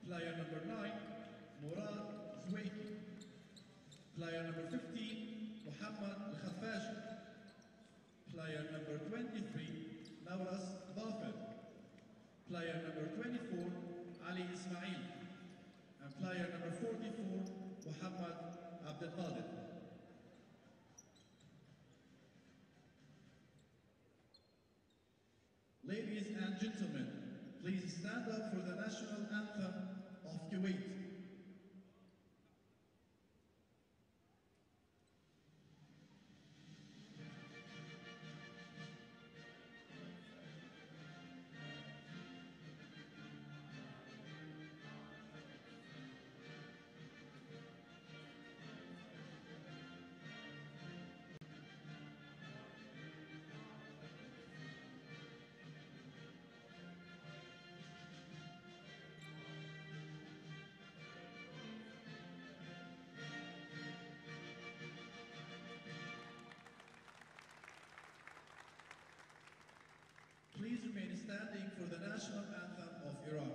Player number 9, Murad Zoueki. Player number 15, Muhammad Al-Khafaji. Player number 23, Nawras Dhafir. Player number 24, Ali Ismail. And player number 44, Muhammad Abdel Qadir. Ladies and gentlemen, please stand up for the national anthem of Kuwait. Please remain standing for the national anthem of Iraq.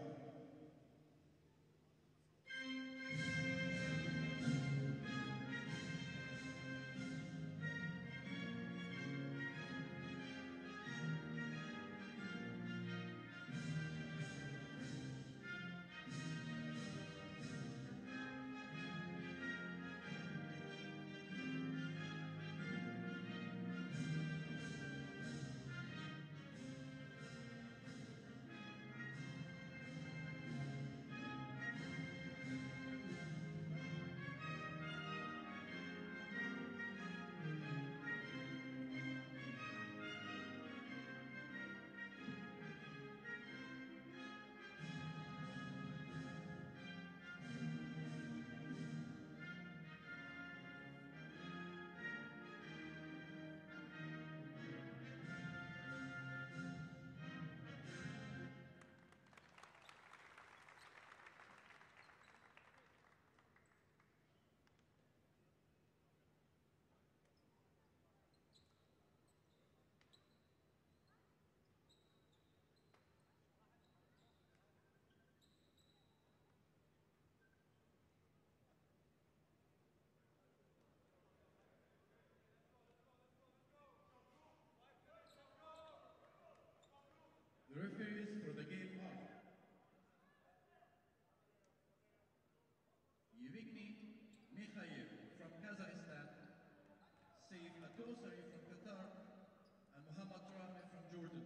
The referees for the game are Yevgeny Mikhayev from Kazakhstan, Saif Atosari from Qatar, and Muhammad Rami from Jordan.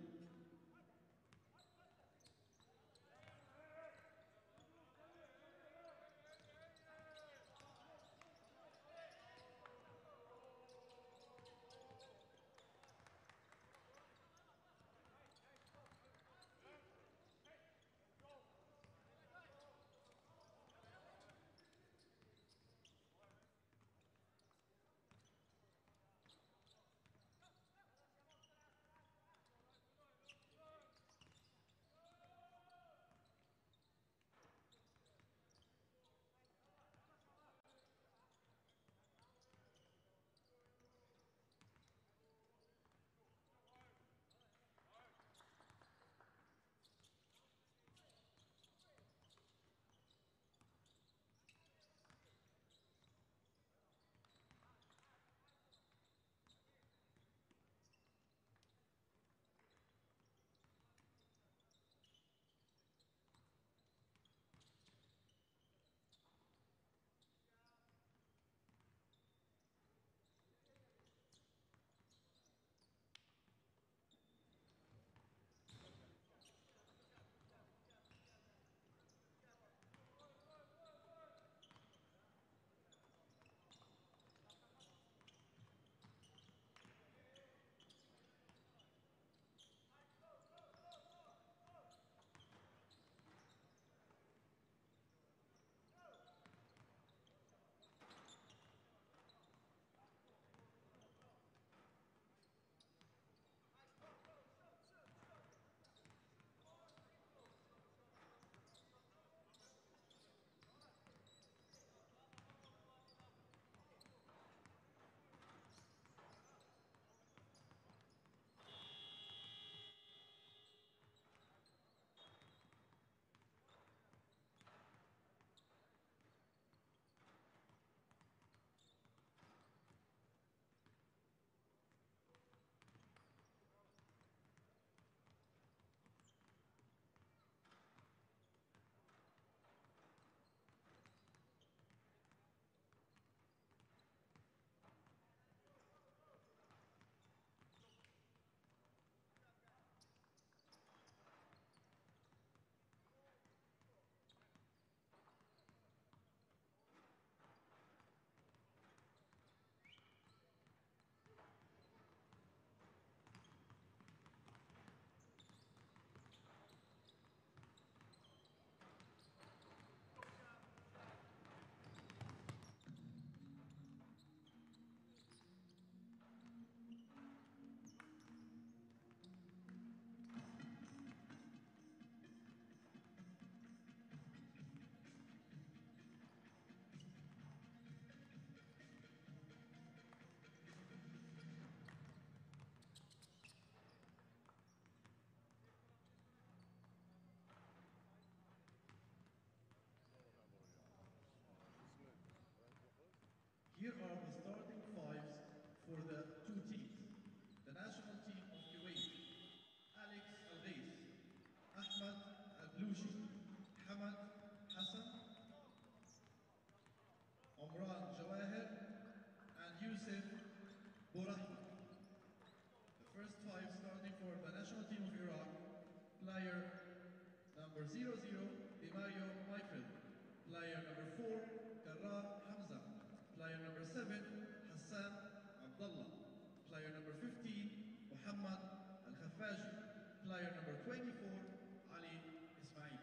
number 00, Di Mario Michael. Player number 4, Karrar Hamza. Player number 7, Hassan Abdullah. Player number 15, Muhammad Al-Khafaji. Player number 24, Ali Ismail.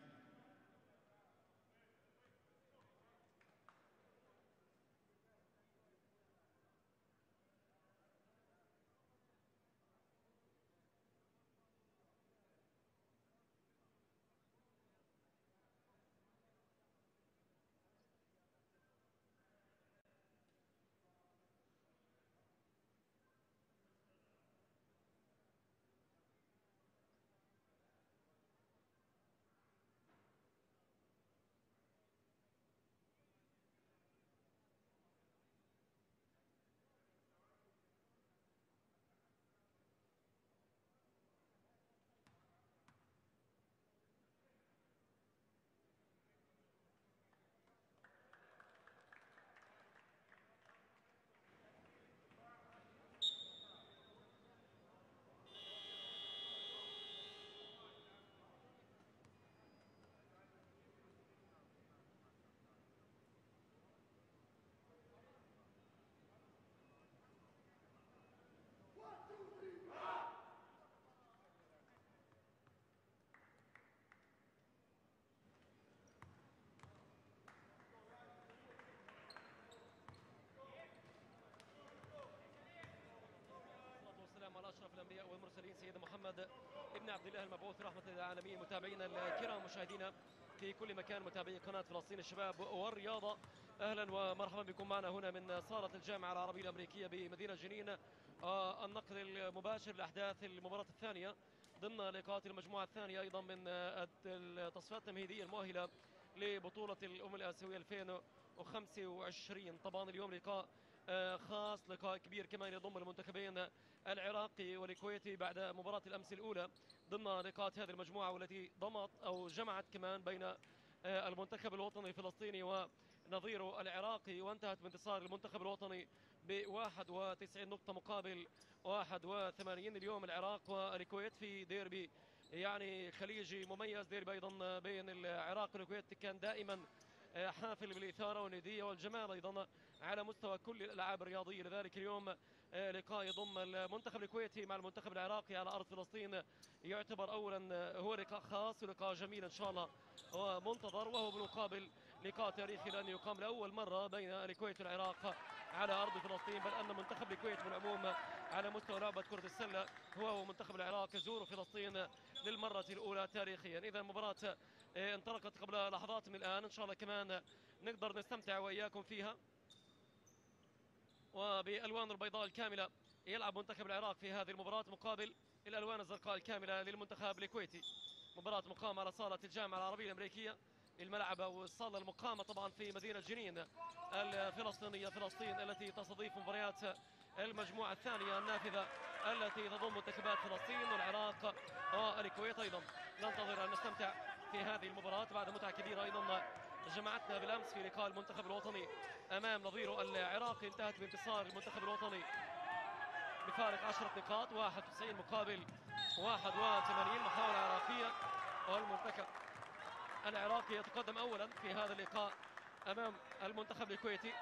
أشرف الأنبياء والمرسلين سيدنا محمد ابن عبد الله المبعوث رحمة للعالمين. متابعينا الكرام مشاهدينا في كل مكان، متابعي قناة فلسطين الشباب والرياضة، أهلا ومرحبا بكم معنا هنا من صالة الجامعة العربية الأمريكية بمدينة جنين. النقل المباشر لأحداث المباراة الثانية ضمن لقاءات المجموعة الثانية أيضا من التصفيات التمهيدية المؤهلة لبطولة الأمم الآسيوية 2025. طبعا اليوم لقاء خاص، لقاء كبير كمان يضم المنتخبين العراقي والكويتي بعد مباراة الأمس الأولى ضمن لقاءات هذه المجموعة، والتي ضمت أو جمعت كمان بين المنتخب الوطني الفلسطيني ونظيره العراقي، وانتهت بانتصار المنتخب الوطني ب 91 نقطة مقابل 81. اليوم العراق والكويت في ديربي يعني خليجي مميز، ديربي أيضا بين العراق والكويت كان دائما حافل بالإثارة والندية والجمال أيضا على مستوى كل الألعاب الرياضية. لذلك اليوم لقاء يضم المنتخب الكويتي مع المنتخب العراقي على أرض فلسطين يعتبر أولا هو لقاء خاص ولقاء جميل إن شاء الله ومنتظر، وهو بالمقابل لقاء تاريخي لأن يقام لأول مرة بين الكويت والعراق على أرض فلسطين، بل أن منتخب الكويت بالعموم على مستوى لعبة كرة السلة هو ومنتخب العراق يزور فلسطين للمرة الأولى تاريخيا. إذا المباراة انطلقت قبل لحظات من الآن، إن شاء الله كمان نقدر نستمتع وإياكم فيها. وبألوان البيضاء الكاملة يلعب منتخب العراق في هذه المباراة مقابل الألوان الزرقاء الكاملة للمنتخب الكويتي. مباراة مقامة على صالة الجامعة العربية الأمريكية، الملعب أو الصالة المقامة طبعا في مدينة جنين الفلسطينية، فلسطين التي تستضيف مباريات المجموعة الثانية النافذة التي تضم منتخبات فلسطين والعراق والكويت. أيضا ننتظر أن نستمتع في هذه المباراة بعد متعة كبيرة أيضا جمعتنا بالأمس في لقاء المنتخب الوطني أمام نظيره العراقي. انتهت بانتصار المنتخب الوطني بفارق 10 نقاط، 91 مقابل 81. محاولة عراقية والمنتخب العراقي يتقدم أولا في هذا اللقاء أمام المنتخب الكويتي.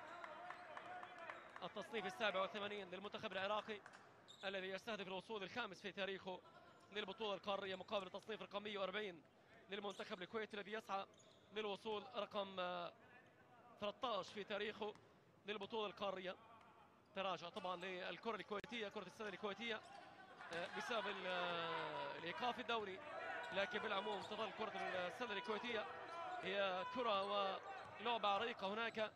التصنيف 87 للمنتخب العراقي الذي يستهدف الوصول الخامس في تاريخه للبطولة القارية، مقابل التصنيف رقم 140 للمنتخب الكويتي الذي يسعى للوصول رقم 13 في تاريخه للبطولة القارية. تراجع طبعا للكرة الكويتية، كرة السلة الكويتية بسبب الإيقاف الدولي، لكن بالعموم تظل كرة السلة الكويتية هي كرة ولعبة عريقة هناك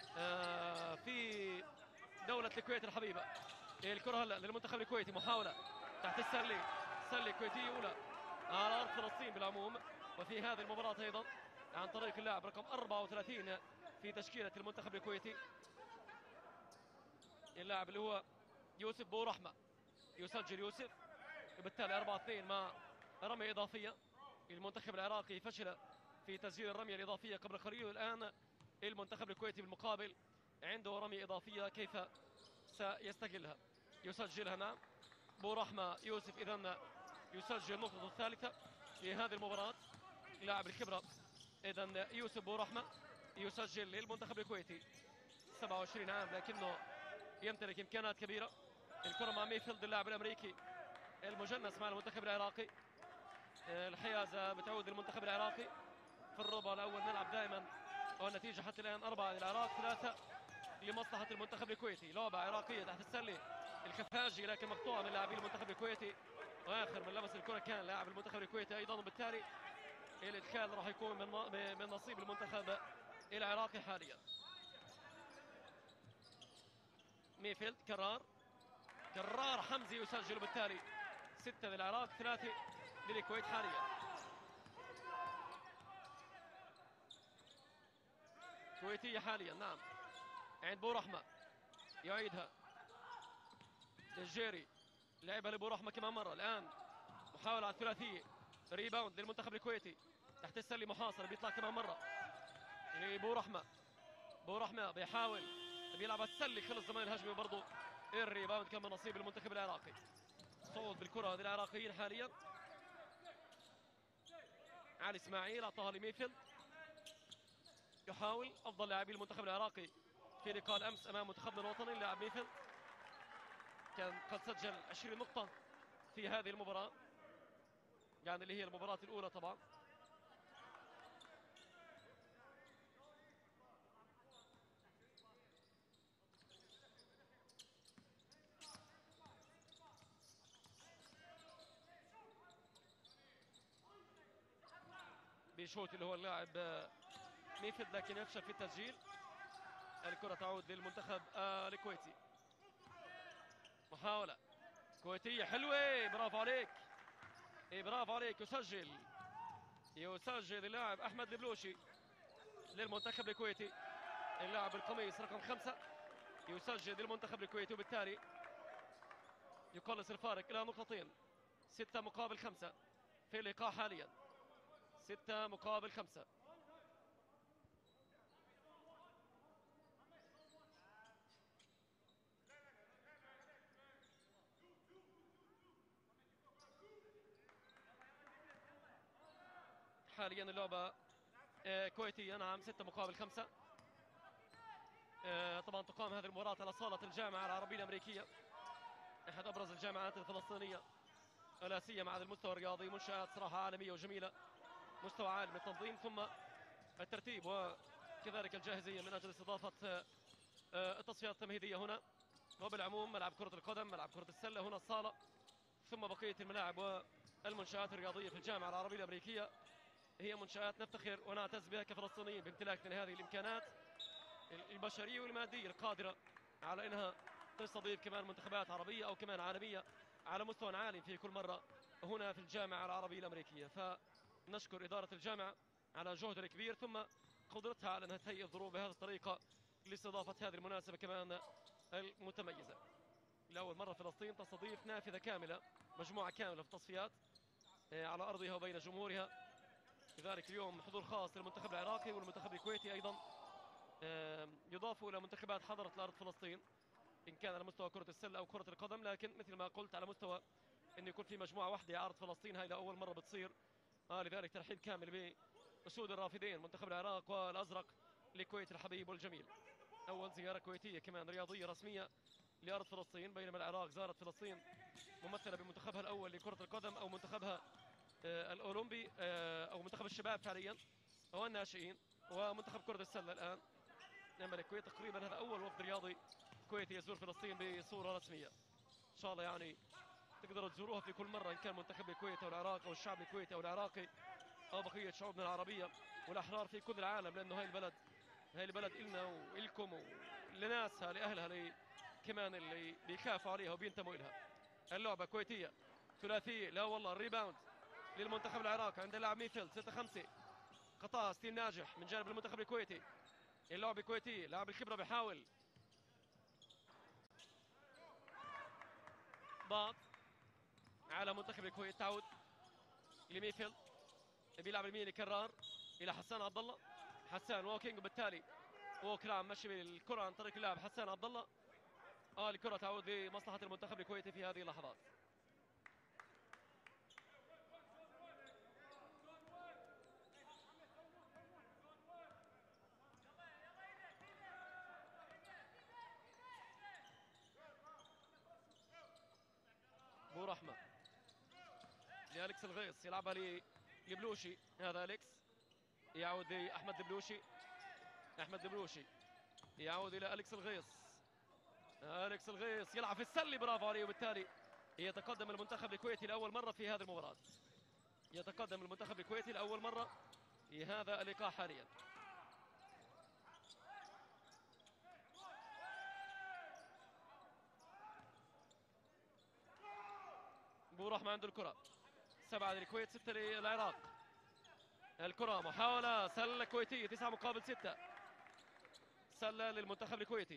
في دولة الكويت الحبيبة. الكرة هلا للمنتخب الكويتي، محاولة تحت السلة الكويتية أولى على أرض فلسطين بالعموم. وفي هذه المباراة أيضا عن طريق اللاعب رقم 34 في تشكيلة المنتخب الكويتي، اللاعب اللي هو يوسف بورحمة. يسجل يوسف، وبالتالي 4-2 مع رمية إضافية. المنتخب العراقي فشل في تسجيل الرمية الإضافية قبل قليل، والآن المنتخب الكويتي بالمقابل عنده رمية إضافية، كيف سيستغلها؟ يسجلها نعم بورحمة يوسف، إذن يسجل النقطة الثالثة في هذه المباراة لاعب الخبره. اذا يوسف بورحمه يسجل للمنتخب الكويتي، 27 عام لكنه يمتلك امكانات كبيره. الكره مع ميفيلد اللاعب الامريكي المجنس مع المنتخب العراقي. الحيازه بتعود للمنتخب العراقي في الربع الاول. نلعب دائما والنتيجه حتى الان 4 للعراق 3 لمصلحه المنتخب الكويتي. لعبه عراقيه تحت السله، الخفاجي لكن مقطوعه من لاعبي المنتخب الكويتي، واخر من لمس الكره كان لاعب المنتخب الكويتي ايضا، وبالتالي الادخال راح يكون من نصيب المنتخب العراقي حاليا. ميفيلد كرار حمزي يسجل، بالتالي 6 للعراق 3 للكويت حاليا. كويتية حاليا نعم، عند بورحمة يعيدها الجيري، لعبها لبورحمة كمان مرة. الآن محاولة على الثلاثية، ريباوند للمنتخب الكويتي تحت السلة، محاصرة بيطلع كمان مرة لبورحمة. بورحمة بيحاول بيلعب على السلة، خلص زمان الهجمة برضه الريباوند كان من نصيب المنتخب العراقي. صعود بالكرة هذه العراقيين حاليا. علي اسماعيل اعطاها لميفيلد، يحاول افضل لاعبي المنتخب العراقي في لقاء الامس امام منتخبنا الوطني. اللاعب ميفيلد كان قد سجل 20 نقطة في هذه المباراة، يعني اللي هي المباراة الأولى طبعا. بيشوت اللي هو اللاعب ميفيلد لكن يفشل في التسجيل. الكرة تعود للمنتخب الكويتي. محاولة كويتية حلوة، برافو عليك، برافو عليك. يسجل اللاعب أحمد البلوشي للمنتخب الكويتي، اللاعب القميص رقم 5 يسجل للمنتخب الكويتي، وبالتالي يقلص الفارق إلى نقطتين. 6 مقابل 5 في اللقاء حاليا، 6 مقابل 5. حاليا اللعبة كويتية نعم، 6 مقابل 5. طبعا تقام هذه المباراة على صالة الجامعة العربية الأمريكية، أحد أبرز الجامعات الفلسطينية لا سيما على المستوى الرياضي. منشآت صراحة عالمية وجميلة، مستوى عالي من التنظيم ثم الترتيب وكذلك الجاهزية من أجل استضافة التصفيات التمهيدية هنا. وبالعموم ملعب كرة القدم، ملعب كرة السلة، هنا الصالة، ثم بقية الملاعب والمنشآت الرياضية في الجامعة العربية الأمريكية هي منشآت نفتخر ونعتز بها كفلسطينيين بامتلاكنا لهذه الإمكانات البشرية والمادية القادرة على أنها تستضيف كمان منتخبات عربية أو كمان عالمية على مستوى عالي في كل مرة هنا في الجامعة العربية الأمريكية. فنشكر إدارة الجامعة على جهدها الكبير ثم قدرتها على أنها تهيئ الظروف بهذه الطريقة لاستضافة هذه المناسبة كمان المتميزة. لأول مرة فلسطين تستضيف نافذة كاملة، مجموعة كاملة في التصفيات على أرضها وبين جمهورها. لذلك اليوم حضور خاص للمنتخب العراقي والمنتخب الكويتي أيضا، يضاف إلى منتخبات حضرت لأرض فلسطين إن كان على مستوى كرة السلة أو كرة القدم، لكن مثل ما قلت على مستوى أن يكون في مجموعة واحدة على أرض فلسطين، هاي لأول مرة بتصير. لذلك ترحيب كامل بأسود الرافدين منتخب العراق والأزرق لكويت الحبيب والجميل. أول زيارة كويتية كمان رياضية رسمية لأرض فلسطين، بينما العراق زارت فلسطين ممثلة بمنتخبها الأول لكرة القدم أو منتخبها الأولمبي أو منتخب الشباب فعليا أو الناشئين، ومنتخب كرة السلة الآن. إنما الكويت تقريبا هذا أول وفد رياضي كويتي يزور فلسطين بصورة رسمية. إن شاء الله يعني تقدروا تزوروها في كل مرة إن كان منتخب الكويت أو العراق أو الشعب الكويتي أو العراقي أو بقية شعوبنا العربية والأحرار في كل العالم، لأنه هاي البلد إلنا وإلكم ولناسها لأهلها كمان اللي بيخافوا عليها وبينتموا إلها. اللعبة كويتية ثلاثية، لا والله الريباوند للمنتخب العراقي عند اللاعب ميفيلد. 6-5 قطاع ستيل ناجح من جانب المنتخب الكويتي. اللعبة كويتية، لاعب الخبرة بيحاول ضغط على منتخب الكويت. تعود لميفيلد، بيلعب اليمين كرار الى حسان عبد الله. حسان ووكينج، وبالتالي ووكر عم مشي بالكره عن طريق اللاعب حسان عبد الله. الكره تعود لمصلحه المنتخب الكويتي في هذه اللحظات. أليكس الغيص يلعبها لبلوشي. هذا أليكس يعود لأحمد البلوشي. أحمد البلوشي يعود إلى أليكس الغيص. أليكس الغيص يلعب في السلة، برافو عليه، وبالتالي يتقدم المنتخب الكويتي لأول مرة في هذه المباراة. يتقدم المنتخب الكويتي لأول مرة في هذا اللقاء حاليا. بو رحمة عنده الكرة، 7 للكويت 6 للعراق. الكرة محاولة سلة كويتية، 9 مقابل 6 سلة للمنتخب الكويتي.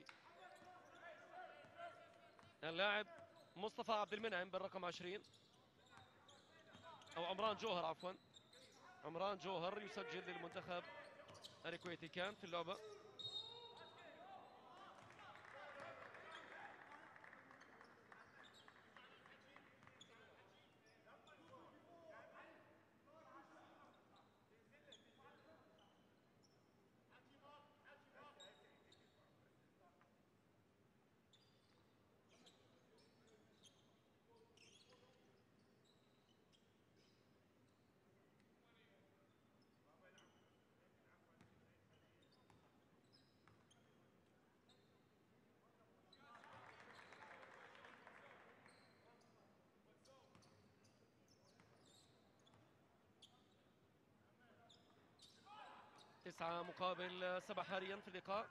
اللاعب مصطفى عبد المنعم بالرقم 20 أو عمران جوهر عفوا، عمران جوهر يسجل للمنتخب الكويتي كان في اللعبة. تسعة مقابل 7 حاليا في اللقاء.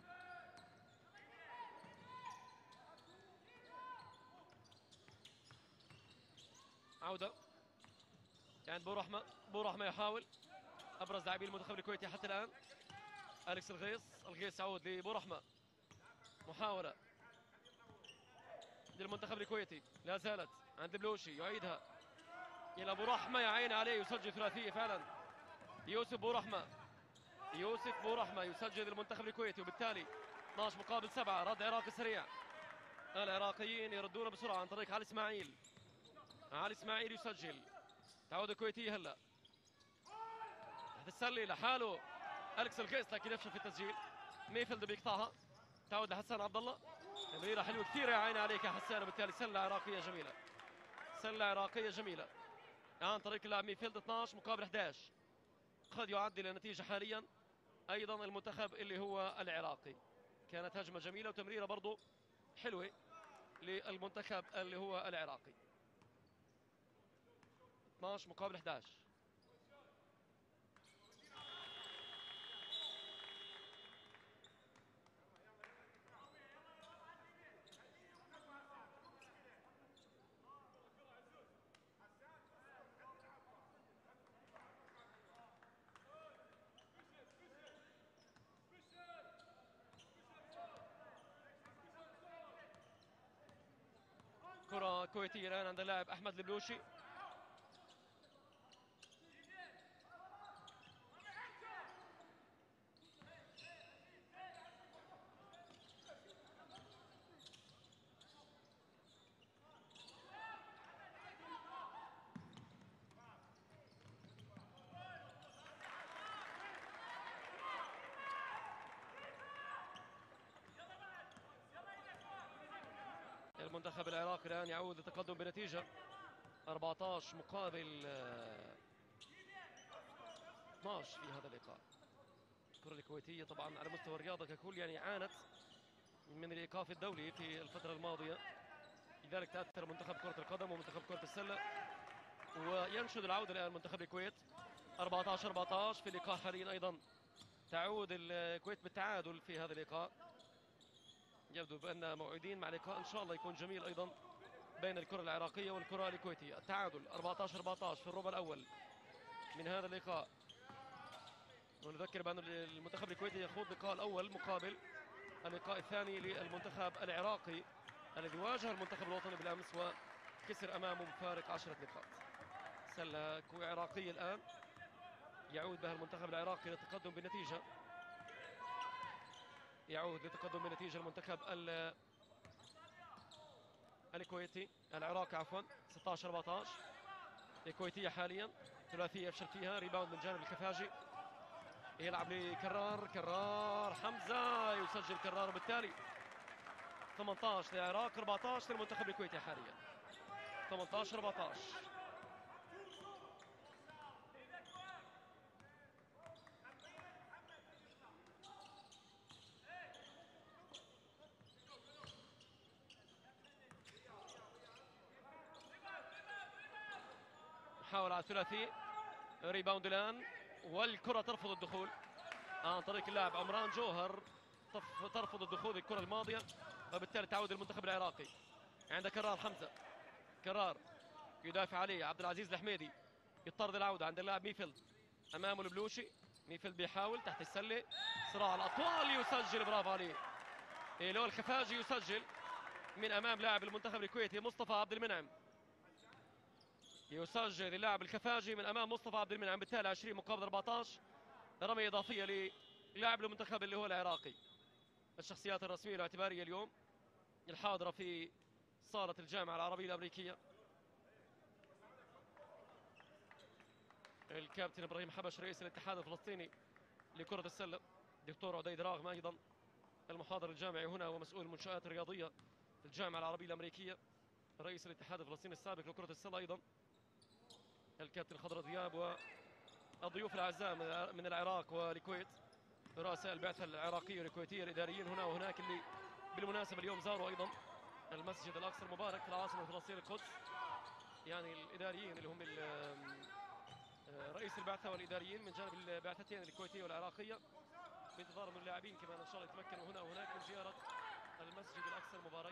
عودة عند بو رحمة. بو رحمة يحاول، أبرز لاعبي المنتخب الكويتي حتى الآن أليكس الغيص. الغيص يعود لبو رحمة، محاولة للمنتخب الكويتي لا زالت عند بلوشي، يعيدها إلى بو رحمة، يا عيني عليه، يسجل ثلاثية فعلا. يوسف بو رحمة، يوسف بو رحمة يسجل للمنتخب الكويتي، وبالتالي 12 مقابل 7. رد عراقي سريع، العراقيين يردون بسرعة عن طريق علي إسماعيل. علي إسماعيل يسجل، تعود الكويتية هلا تحت السلة لحاله أليكس الغيص، لكن يفشل في التسجيل. ميفيلد بيقطعها، تعود لحسان عبد الله. تمريرة حلوة كثير، يا عيني عليك يا حسان، وبالتالي سلة عراقية جميلة، سلة عراقية جميلة عن طريق اللاعب ميفيلد. 12 مقابل 11 قد يعدل النتيجة حاليا أيضا المنتخب اللي هو العراقي. كانت هجمة جميلة وتمريرة برضو حلوة للمنتخب اللي هو العراقي. 12 مقابل 11. كرة كويتية الآن عند اللاعب أحمد البلوشي. المنتخب العراقي الآن يعود للتقدم بنتيجة 14 مقابل 12 في هذا اللقاء. الكرة الكويتية طبعا على مستوى الرياضة ككل يعني عانت من الإيقاف الدولي في الفترة الماضية، لذلك تأثر منتخب كرة القدم ومنتخب كرة السلة، وينشد العودة الآن منتخب الكويت 14-14 في اللقاء حاليا. أيضا تعود الكويت بالتعادل في هذا اللقاء. يبدو بأن موعدين مع لقاء إن شاء الله يكون جميل أيضا بين الكرة العراقية والكرة الكويتية. التعادل 14-14 في الربع الأول من هذا اللقاء. ونذكر بأن المنتخب الكويتي يخوض اللقاء الأول مقابل اللقاء الثاني للمنتخب العراقي الذي واجه المنتخب الوطني بالأمس وكسر أمامه بفارق 10 نقاط. سلة عراقية الآن يعود بها المنتخب العراقي للتقدم بالنتيجة. يعود لتقدم بنتيجة المنتخب الكويتي العراقي عفوا 16-14. الكويتية حاليا ثلاثية يفشل فيها، ريباوند من جانب الكفاجي، يلعب كرار حمزة، يسجل كرار، وبالتالي 18 للعراق 14 للمنتخب الكويتي حاليا. 18-14. فاول على الثلاثي. ريباوند الان والكره ترفض الدخول عن طريق اللاعب عمران جوهر، ترفض الدخول الكره الماضيه، وبالتالي تعود المنتخب العراقي. عند كرار حمزه، كرار يدافع عليه عبد العزيز الحميدي، يضطرد العوده عند اللاعب ميفيلد، امامه البلوشي. ميفيلد بيحاول تحت السله، صراع الاطوال، يسجل. برافو عليه. إيلو الخفاجي يسجل من امام لاعب المنتخب الكويتي مصطفى عبد المنعم. يسجل اللاعب الخفاجي من امام مصطفى عبد المنعم، بالتالي 20 مقابل 14. رميه اضافيه للاعب المنتخب اللي هو العراقي. الشخصيات الرسميه الاعتباريه اليوم الحاضره في صاله الجامعه العربيه الامريكيه: الكابتن ابراهيم حبش رئيس الاتحاد الفلسطيني لكره السله، دكتور عديد راغم ايضا المحاضر الجامعي هنا ومسؤول المنشآت الرياضيه في الجامعه العربيه الامريكيه، رئيس الاتحاد الفلسطيني السابق لكره السله ايضا الكابتن خضر دياب، والضيوف الاعزاء من العراق والكويت، رؤساء البعثه العراقيه والكويتيه الاداريين هنا وهناك، اللي بالمناسبه اليوم زاروا ايضا المسجد الاقصى المبارك في العاصمه الفلسطينيه القدس. يعني الاداريين اللي هم رئيس البعثه والاداريين من جانب البعثتين الكويتيه والعراقيه، بانتظار من اللاعبين كمان ان شاء الله يتمكنوا هنا وهناك من زياره المسجد الاقصى المبارك.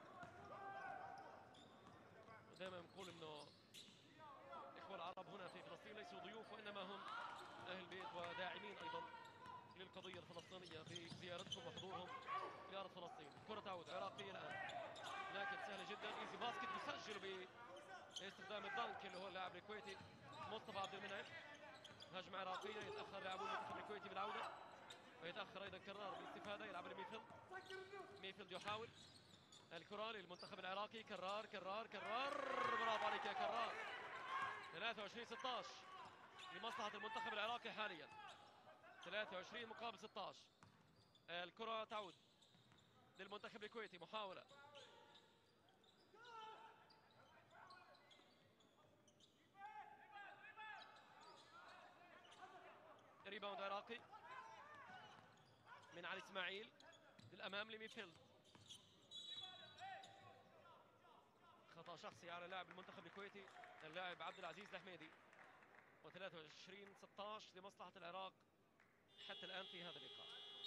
ودائما نقول انه الاخوه العرب هنا في فلسطين ليسوا ضيوف، وانما هم اهل بيت وداعمين ايضا للقضيه الفلسطينيه بزيارتهم وحضورهم في ارض فلسطين. الكره تعود عراقيه الان، لكن سهله جدا، ايزي باسكت، يسجل باستخدام الدنك اللي هو اللاعب الكويتي مصطفى عبد المنعم. هجمه عراقيه، يتاخر لاعبو المنتخب الكويتي بالعوده، ويتاخر ايضا كرار بالاستفاده، يلعب لميفيلد. ميفيلد يحاول الكره للمنتخب العراقي، كرار كرار كرار، برافو عليك يا كرار. 23-16 لمصلحه المنتخب العراقي حاليا، 23 مقابل 16. الكره تعود للمنتخب الكويتي، محاوله ريباوند عراقي من علي اسماعيل للامام لميفيلد. خطا شخصي على لاعب المنتخب الكويتي اللاعب عبد العزيز الحميدي، و23-16 لمصلحه العراق حتى الان في هذا اللقاء.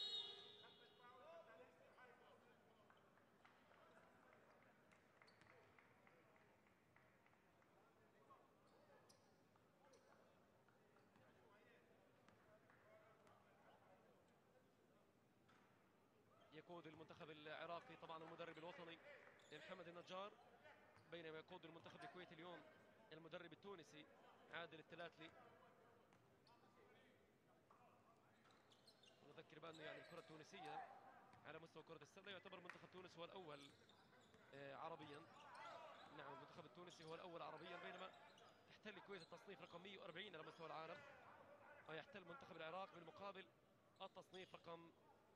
يقود المنتخب العراقي طبعا المدرب الوطني محمد النجار، بينما يقود المنتخب الكويتي اليوم المدرب التونسي عادل التلاتلي. نذكر بأن يعني الكرة التونسية على مستوى كرة السلة يعتبر منتخب تونس هو الأول عربيا. نعم، المنتخب التونسي هو الأول عربيا، بينما تحتل الكويت التصنيف رقم 140 على مستوى العالم، ويحتل منتخب العراق بالمقابل التصنيف رقم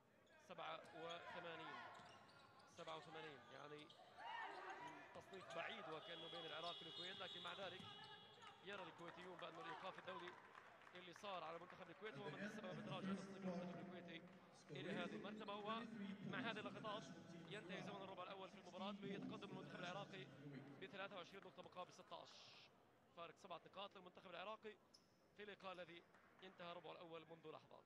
87 يعني تصنيف بعيد وكأنه بين العراق والكويت. لكن مع ذلك يرى الكويتيون بأن الإيقاف الدولي اللي صار على منتخب الكويت هو من السبب في تراجع تصنيف المنتخب الكويتي إلى هذه المرتبة. ومع هذه اللقطات ينتهي زمن الربع الأول في المباراة بيتقدم المنتخب العراقي ب 23 نقطة مقابل 16، فارق 7 نقاط للمنتخب العراقي في اللقاء الذي انتهى الربع الأول منذ لحظات.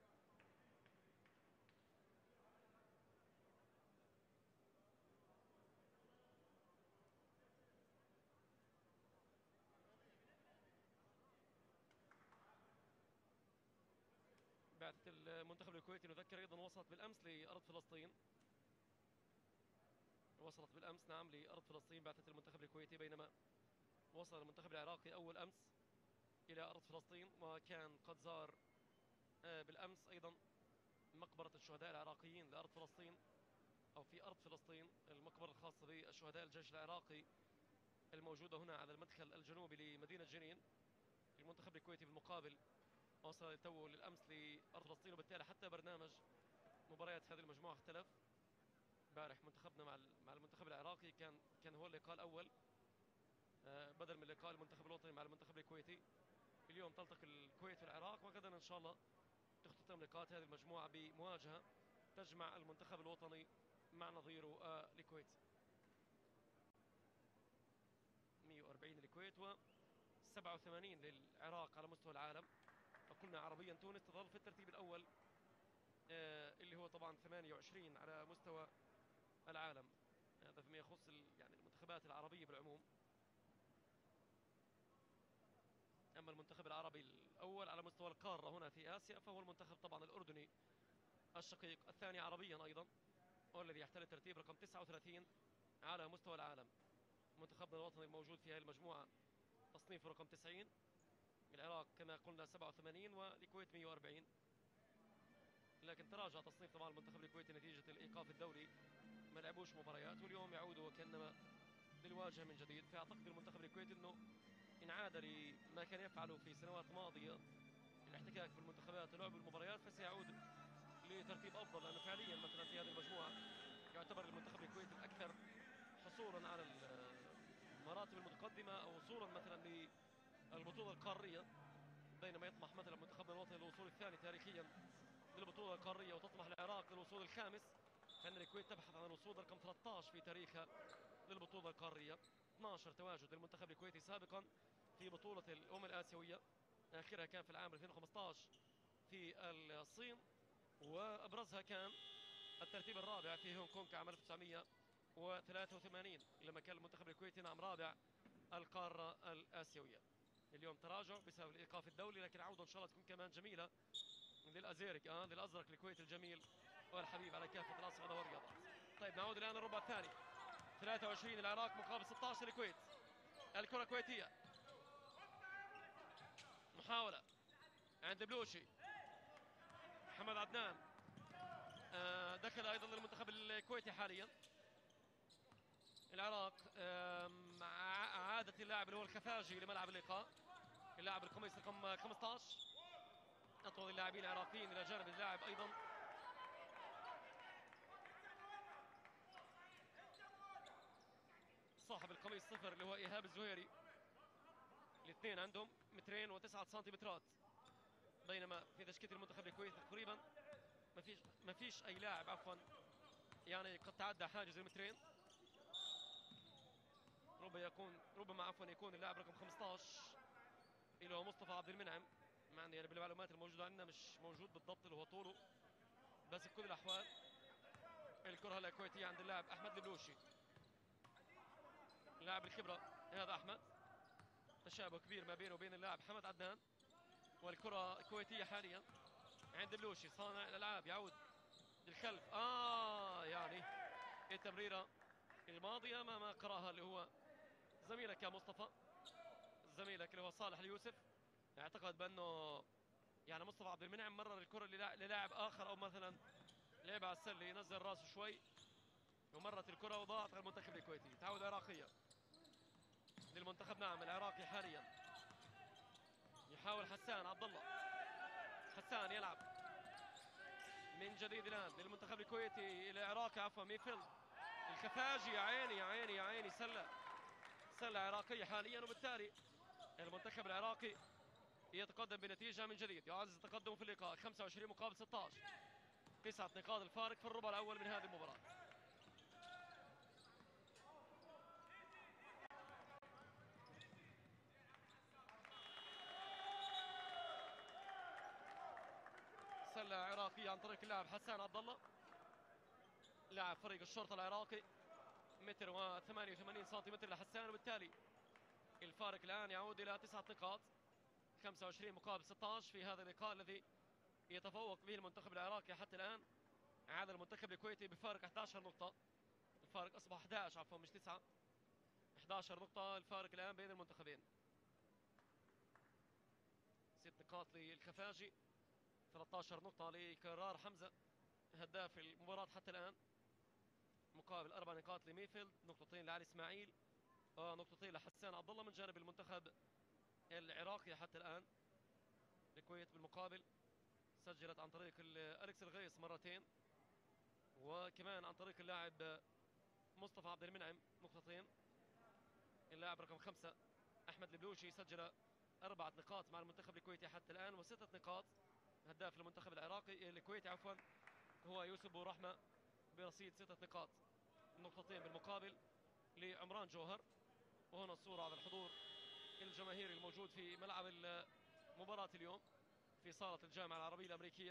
بعثة المنتخب الكويتي نذكر أيضا وصلت بالأمس لأرض فلسطين، وصلت بالأمس نعم لأرض فلسطين بعثة المنتخب الكويتي، بينما وصل المنتخب العراقي أول أمس إلى أرض فلسطين، وكان قد زار بالأمس أيضا مقبرة الشهداء العراقيين لأرض فلسطين، أو في أرض فلسطين المقبرة الخاصة بالشهداء الجيش العراقي الموجودة هنا على المدخل الجنوبي لمدينة جنين. المنتخب الكويتي بالمقابل وصل تو للأمس لأرض فلسطين، وبالتالي حتى برنامج مباريات هذه المجموعة اختلف. امبارح منتخبنا مع المنتخب العراقي كان هو اللقاء الأول بدل من لقاء المنتخب الوطني مع المنتخب الكويتي. اليوم تلتقي الكويت والعراق، وغدا إن شاء الله تختتم لقاءات هذه المجموعة بمواجهة تجمع المنتخب الوطني مع نظيره الكويت. 140 الكويت و87 87 للعراق على مستوى العالم. وقلنا عربيا تونس تظل في الترتيب الأول اللي هو طبعا 28 على مستوى العالم. هذا فيما يخص يعني المنتخبات العربية بالعموم. أما المنتخب العربي الأول على مستوى القارة هنا في آسيا فهو المنتخب طبعا الأردني الشقيق، الثاني عربيا أيضا، والذي يحتل الترتيب رقم 39 على مستوى العالم. منتخبنا الوطني الموجود في هذه المجموعة تصنيفه رقم 90. العراق كما قلنا 87 والكويت 140. لكن تراجع تصنيف طبعا المنتخب الكويتي نتيجة الإيقاف الدولي، ما لعبوش مباريات واليوم يعودوا وكأنما للواجهة من جديد. فأعتقد المنتخب الكويتي أنه إن عاد لما كان يفعله في سنوات ماضية، الاحتكاك في المنتخبات ولعب المباريات، فسيعود لترتيب أفضل، لأنه فعليا مثلا في هذه المجموعة يعتبر المنتخب الكويتي الأكثر حصولا على المراتب المتقدمة أو وصولا مثلا للبطولة القارية، بينما يطمح مثلا منتخبنا الوطني للوصول الثاني تاريخيا للبطولة القارية، وتطمح العراق للوصول الخامس، فإن الكويت تبحث عن الوصول رقم 13 في تاريخها للبطولة القارية. 12 تواجد للمنتخب الكويتي سابقا في بطولة الأمم الآسيوية، آخرها كان في العام 2015 في الصين، وأبرزها كان الترتيب الرابع في هونغ كونغ عام 1983 لما كان المنتخب الكويتي نعم رابع القارة الآسيوية. اليوم تراجع بسبب الإيقاف الدولي، لكن عودة إن شاء الله تكون كمان جميلة للأزيرق للأزرق الكويت الجميل والحبيب على كافة الأصعدة والرياضات. طيب نعود الآن الربع الثاني. 23 العراق مقابل 16 الكويت. الكرة الكويتية، محاولة عند بلوشي. محمد عدنان دخل أيضا للمنتخب الكويتي حاليا. العراق عادة اللاعب اللي هو الخفاجي لملعب اللقاء، اللاعب القميص رقم 15. أطول اللاعبين العراقيين إلى جانب اللاعب أيضا صاحب القميص 0 اللي هو إيهاب الزهيري. الاثنين عندهم 2 و9 سنتيمترات، بينما في تشكيلة المنتخب الكويتي تقريبا ما فيش أي لاعب عفوا يعني قد تعدى حاجز المترين. ربما يكون اللاعب رقم 15 اللي هو مصطفى عبد المنعم، مع ان يعني بالمعلومات الموجوده عندنا مش موجود بالضبط اللي هو طوله، بس في كل الاحوال الكره هلا الكويتيه عند اللاعب احمد البلوشي، لاعب الخبره هذا احمد. تشابه كبير ما بينه وبين اللاعب حمد عدنان. والكره الكويتيه حاليا عند بلوشي صانع الالعاب، يعود للخلف. يعني التمريره الماضيه ما قراها اللي هو زميلك يا مصطفى، زميلك اللي هو صالح اليوسف. اعتقد بانه يعني مصطفى عبد المنعم مرر الكره للاعب اخر، او مثلا لعب على السله ينزل راسه شوي ومرت الكره وضاعت على المنتخب الكويتي. تعود عراقيه للمنتخب نعم العراقي حاليا. يحاول حسان عبد الله، حسان يلعب من جديد الان للمنتخب الكويتي العراقي عفوا ميفيلد الخفاجي. يا عيني يا عيني يا عيني، سله عراقيه حاليا، وبالتالي المنتخب العراقي يتقدم بنتيجه من جديد، يعزز التقدم في اللقاء 25 مقابل 16، 9 نقاط الفارق في الربع الاول من هذه المباراه. سله عراقيه عن طريق اللاعب حسان عبد الله، لاعب فريق الشرطه العراقي، 1.88 سنتيمتر لحسان، وبالتالي الفارق الان يعود الى 9 نقاط، 25 مقابل 16 في هذا اللقاء الذي يتفوق به المنتخب العراقي حتى الان على المنتخب الكويتي بفارق 11 نقطة. الفارق أصبح 11 عفوا مش 9، 11 نقطة الفارق الآن بين المنتخبين. 6 نقاط للخفاجي، 13 نقطة لكرار حمزة هداف المباراة حتى الآن، مقابل 4 نقاط لميفيلد، نقطتين لعلي إسماعيل ونقطتين لحسان عبد الله من جانب المنتخب العراقي حتى الآن. الكويت بالمقابل سجلت عن طريق أليكس الغيص مرتين، وكمان عن طريق اللاعب مصطفى عبد المنعم نقطتين. اللاعب رقم 5 أحمد البلوشي سجل 4 نقاط مع المنتخب الكويتي حتى الآن، و6 نقاط هداف المنتخب العراقي الكويتي عفوا هو يوسف بورحمة برصيد 6 نقاط، نقطتين بالمقابل لعمران جوهر. وهنا الصورة على الحضور الجماهيري الموجود في ملعب مباراة اليوم في صالة الجامعة العربية الأمريكية.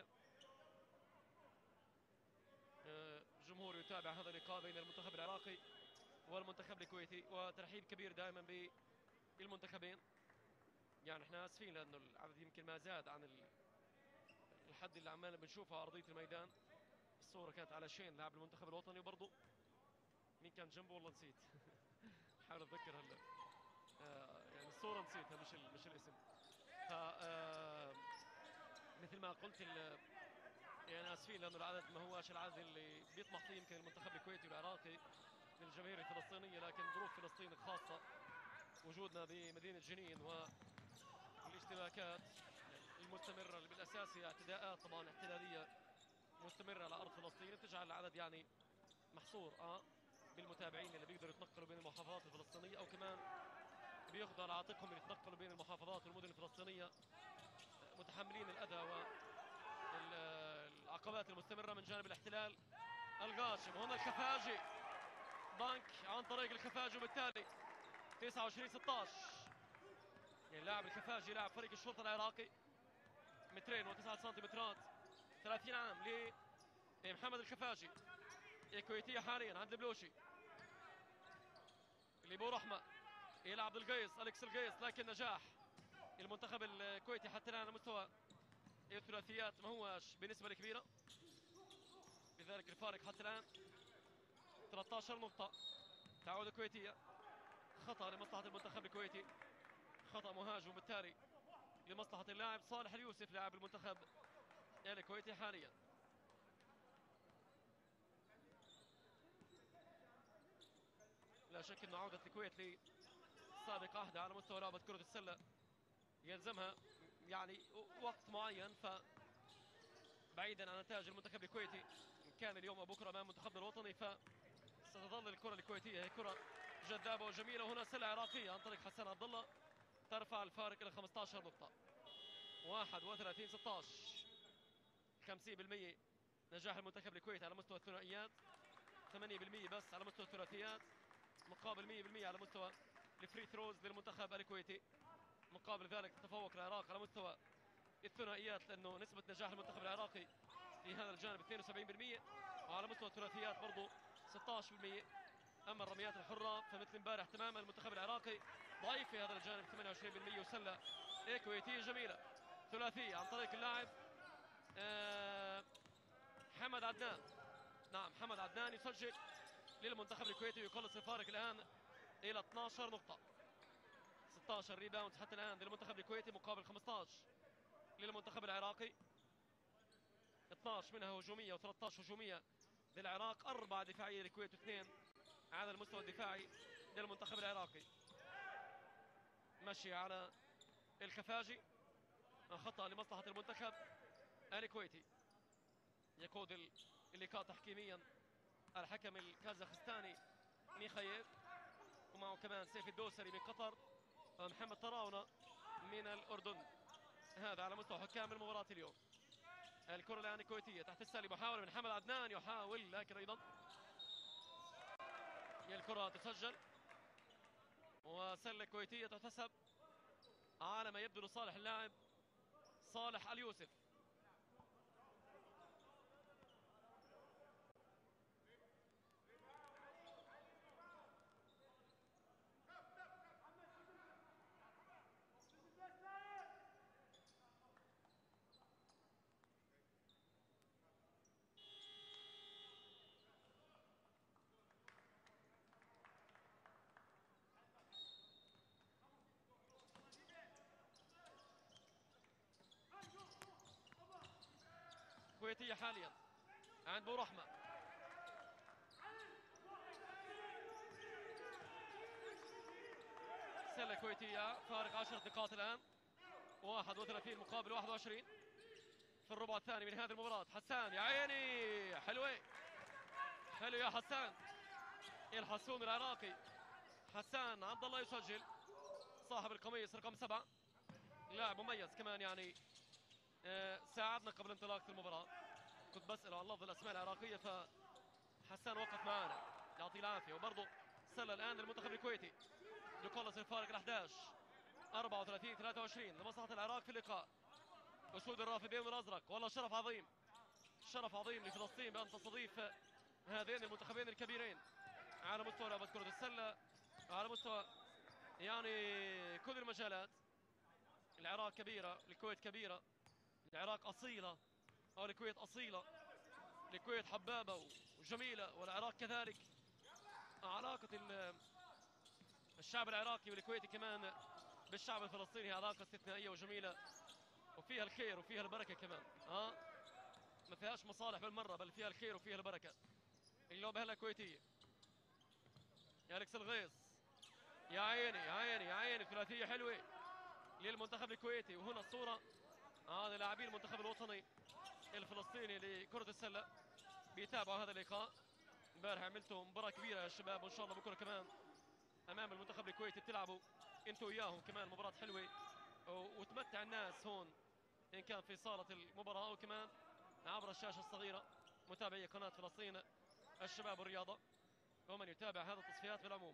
جمهور يتابع هذا اللقاء بين المنتخب العراقي والمنتخب الكويتي، وترحيب كبير دائما بالمنتخبين. يعني احنا اسفين لانه العدد يمكن ما زاد عن الحد اللي عمالنا بنشوفه على ارضيه الميدان. الصوره كانت على شين لاعب المنتخب الوطني، وبرضه مين كان جنبه والله نسيت. بحاول اتذكر هلا. يعني الصوره نسيتها مش الاسم. ف مثل ما قلت يعني اسفين لانه العدد ما هوش العدد اللي بيطمح فيه يمكن المنتخب الكويتي والعراقي للجماهير الفلسطينيه، لكن ظروف فلسطين الخاصه، وجودنا بمدينه جنين والاشتباكات المستمره اللي بالاساس هي اعتداءات طبعا احتلاليه مستمره على ارض فلسطين، تجعل العدد يعني محصور بالمتابعين اللي بيقدروا يتنقلوا بين المحافظات الفلسطينيه، او كمان بياخذوا على عاتقهم يتنقلوا بين المحافظات والمدن الفلسطينيه متحملين الاذى والعقبات المستمره من جانب الاحتلال الغاشم. هنا الخفاجي بانك عن طريق الخفاجي، وبالتالي 29-16. يعني لاعب الخفاجي لاعب فريق الشرطه العراقي، 2 و9 سنتيمترات، 30 عام لمحمد الخفاجي. الكويتيه حاليا عند البلوشي اللي بو رحمه يلعب للقيس، اليكس القيس، لكن نجاح المنتخب الكويتي حتى الان على مستوى الثلاثيات ما هوش بنسبه كبيره، لذلك الفارق حتى الان 13 نقطه. تعود الكويتيه، خطا لمصلحه المنتخب الكويتي، خطا مهاجم بالتالي لمصلحه اللاعب صالح اليوسف لاعب المنتخب الكويتي حاليا. لا شك انه عوده الكويت لسابق عهدها على مستوى لعبه كره السله يلزمها يعني وقت معين، فبعيدا عن نتائج المنتخب الكويتي ان كان اليوم او بكره امام منتخبنا الوطني، فستظل الكره الكويتيه هي كره جذابه وجميله. وهنا سله عراقيه عن طريق حسان عبد الله ترفع الفارق الى 15 نقطه. 31-16. 50% نجاح المنتخب الكويتي على مستوى الثنائيات، 8% بس على مستوى الثلاثيات، مقابل 100% على مستوى الفري ثروز للمنتخب الكويتي. مقابل ذلك تتفوق العراق على مستوى الثنائيات، لانه نسبه نجاح المنتخب العراقي في هذا الجانب 72%، وعلى مستوى الثلاثيات برضه 16%. اما الرميات الحره فمثل امبارح تماما المنتخب العراقي ضعيف في هذا الجانب 28%. وسله كويتيه جميله ثلاثيه عن طريق اللاعب حمد عدنان. نعم حمد عدنان يسجل للمنتخب الكويتي، يقلص الفارق الان الى 12 نقطه. 16 ريباوند حتى الان للمنتخب الكويتي مقابل 15 للمنتخب العراقي، 12 منها هجوميه و13 هجوميه للعراق، 4 دفاعيه للكويت و2 على المستوى الدفاعي للمنتخب العراقي. مشي على الخفاجي، خطأ لمصلحة المنتخب الكويتي. يقود اللقاء تحكيميا الحكم الكازاخستاني ميخايل، ومعه كمان سيف الدوسري من قطر ومحمد طراونة من الأردن. هذا على مستوى حكام المباراة اليوم. الكرة الآن الكويتية تحت السالي، محاولة من حمد عدنان يحاول، لكن أيضا الكرة تسجل وسلة كويتية تحتسب على ما يبدو لصالح اللاعب صالح اليوسف. كويتية حاليا عند بو رحمة، سلة كويتية، فارق 10 نقاط الآن، 31 مقابل 21 في الربع الثاني من هذه المباراة. حسان يا عيني، حلوة حلو يا حسان، الحسون العراقي حسان عبد الله يسجل، صاحب القميص رقم 7، لاعب مميز كمان يعني. ساعدنا قبل انطلاقة المباراة، كنت بسأله عن لفظ الأسماء العراقية فحسان وقف معنا، يعطيه العافية. وبرضه سلة الآن للمنتخب الكويتي، يقلص الفارق ال 11 34 23 لمصلحة العراق في اللقاء. أسود الرافدين الأزرق، والله شرف عظيم، شرف عظيم لفلسطين بأن تستضيف هذين المنتخبين الكبيرين على مستوى لعبة كرة السلة، على مستوى يعني كل المجالات. العراق كبيرة، الكويت كبيرة، العراق أصيلة أو الكويت أصيلة، الكويت حبابة وجميلة والعراق كذلك. علاقة الشعب العراقي والكويتي كمان بالشعب الفلسطيني علاقة استثنائية وجميلة، وفيها الخير وفيها البركة كمان. ما فيهاش مصالح بالمرة، بل فيها الخير وفيها البركة. اللعبة هلا كويتية. يا أليكس الغيث، يا عيني يا عيني يا عيني، ثلاثية حلوة للمنتخب الكويتي. وهنا الصورة، هذا لاعبين المنتخب الوطني الفلسطيني لكرة السلة بيتابعوا هذا اللقاء. امبارح عملتوا مباراة كبيرة يا شباب، وان شاء الله بكره كمان امام المنتخب الكويتي بتلعبوا انتوا وياهم كمان مباراة حلوة، وتمتع الناس هون ان كان في صالة المباراة او كمان عبر الشاشة الصغيرة متابعي قناة فلسطين الشباب والرياضة ومن يتابع هذه التصفيات بالعموم.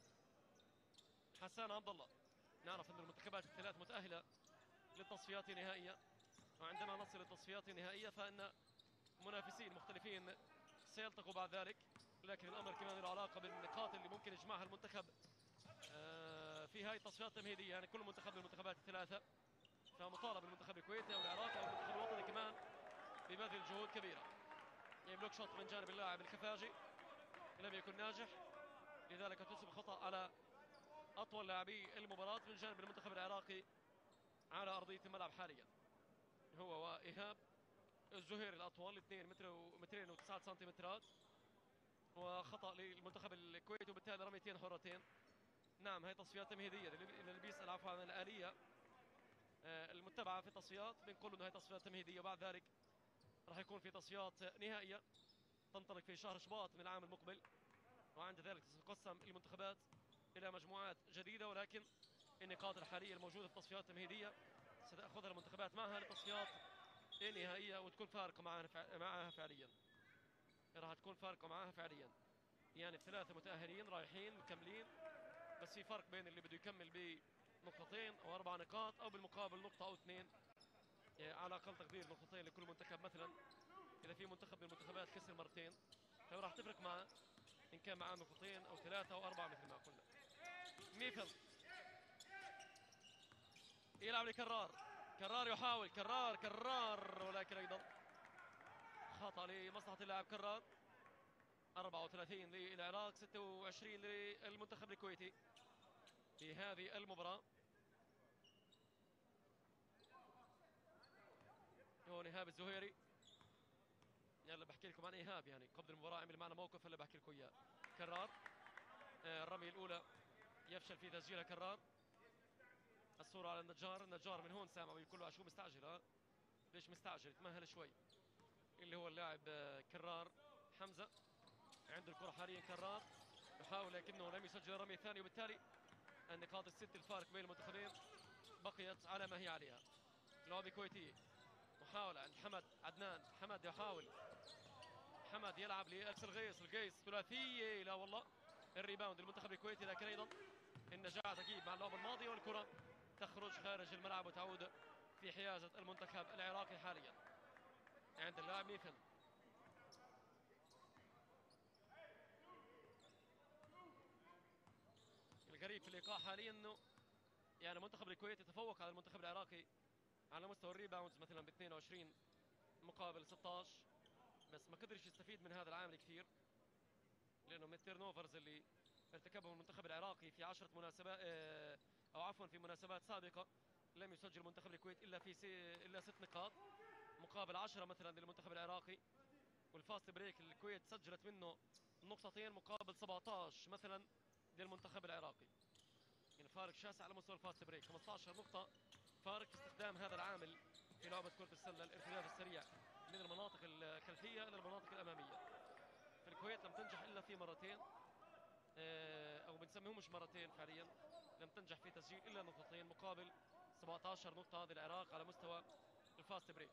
حسان عبد الله، نعرف ان المنتخبات الثلاث متأهلة للتصفيات النهائية، وعندما نصل للتصفيات النهائية فإن منافسين مختلفين سيلتقوا بعد ذلك، لكن الأمر كمان له علاقة بالنقاط اللي ممكن يجمعها المنتخب في هاي التصفيات التمهيدية. يعني كل منتخب من المنتخبات الثلاثة فمطالب المنتخب الكويتي أو العراقي أو المنتخب الوطني كمان ببذل جهود كبيرة. يملك شوط من جانب اللاعب الخفاجي لم يكن ناجح، لذلك تسبب خطأ على أطول لاعبي المباراة من جانب المنتخب العراقي على أرضية الملعب حاليا. هو وإيهاب الزهيري الأطول 2 متر و209 سنتيمترات، وخطأ للمنتخب الكويتي وبالتالي رميتين حرتين. نعم هي تصفيات تمهيدية، اللي بيسأل عفوا عن الآلية المتبعة في التصفيات بنقول انه هي تصفيات تمهيدية، وبعد ذلك راح يكون في تصفيات نهائية تنطلق في شهر شباط من العام المقبل، وعند ذلك تتقسم المنتخبات إلى مجموعات جديدة، ولكن النقاط الحالية الموجودة في التصفيات التمهيدية ستأخذها المنتخبات معها للتصفيات النهائية وتكون فارقة معها فعليا. راح تكون فارقة معها فعليا، يعني الثلاثة متأهلين رايحين مكملين، بس في فرق بين اللي بده يكمل بنقطتين أو 4 نقاط أو بالمقابل نقطة أو 2، يعني على أقل تقدير نقطتين لكل منتخب. مثلا إذا في منتخب من المنتخبات خسر مرتين فراح تفرق معه إن كان معاه نقطتين أو 3 أو 4 مثل ما قلنا. ميفل يلعب لكرار، كرار يحاول، كرار ولكن أيضا خطأ لمصلحة اللاعب كرار. 34 للعراق 26 للمنتخب الكويتي في هذه المباراة. هون إيهاب الزهيري، يلا بحكي لكم عن إيهاب، يعني قبل المباراة عمل معنا موقف اللي بحكي لكم إياه. كرار الرمية الأولى يفشل في تسجيلها كرار. الصورة على النجار، النجار من هون سامع بيقول له شو مستعجل، ليش مستعجل، تمهل شوي. اللي هو اللاعب كرار حمزة، عنده الكرة حاليا كرار يحاول لكنه لم يسجل الرمية الثانية، وبالتالي النقاط الست الفارق بين المنتخبين بقيت على ما هي عليها. لعبة كويتية، محاولة عند حمد عدنان، حمد يحاول، حمد يلعب لأليكس الغيث، الغيث ثلاثية، لا والله الريباوند المنتخب الكويتي، لكن أيضا النجاح تجيب مع اللعبة الماضية، والكرة تخرج خارج الملعب وتعود في حيازة المنتخب العراقي حاليا عند اللاعب ميفل. الغريب في اللقاء حاليا انه يعني المنتخب الكويتي تفوق على المنتخب العراقي على مستوى الريباوندز مثلا ب 22 مقابل 16، بس ما قدرش يستفيد من هذا العامل كثير، لانه من التيرن اوفرز اللي ارتكبه المنتخب العراقي في 10 مناسبات او عفوا في مناسبات سابقه لم يسجل المنتخب الكويت الا 6 نقاط مقابل 10 مثلا للمنتخب العراقي. والفاست بريك الكويت سجلت منه نقطتين مقابل 17 مثلا للمنتخب العراقي، يعني فارق شاسع على مستوى الفاست بريك، 15 نقطة فارق في استخدام هذا العامل في لعبة كرة السلة، الارتداد السريع من المناطق الخلفية إلى المناطق الأمامية. في الكويت لم تنجح إلا في مرتين، أو بنسميهم مش مرتين فعليا، لم تنجح في تسجيل إلا نقطتين مقابل 17 نقطة هذه العراق على مستوى الفاست بريك.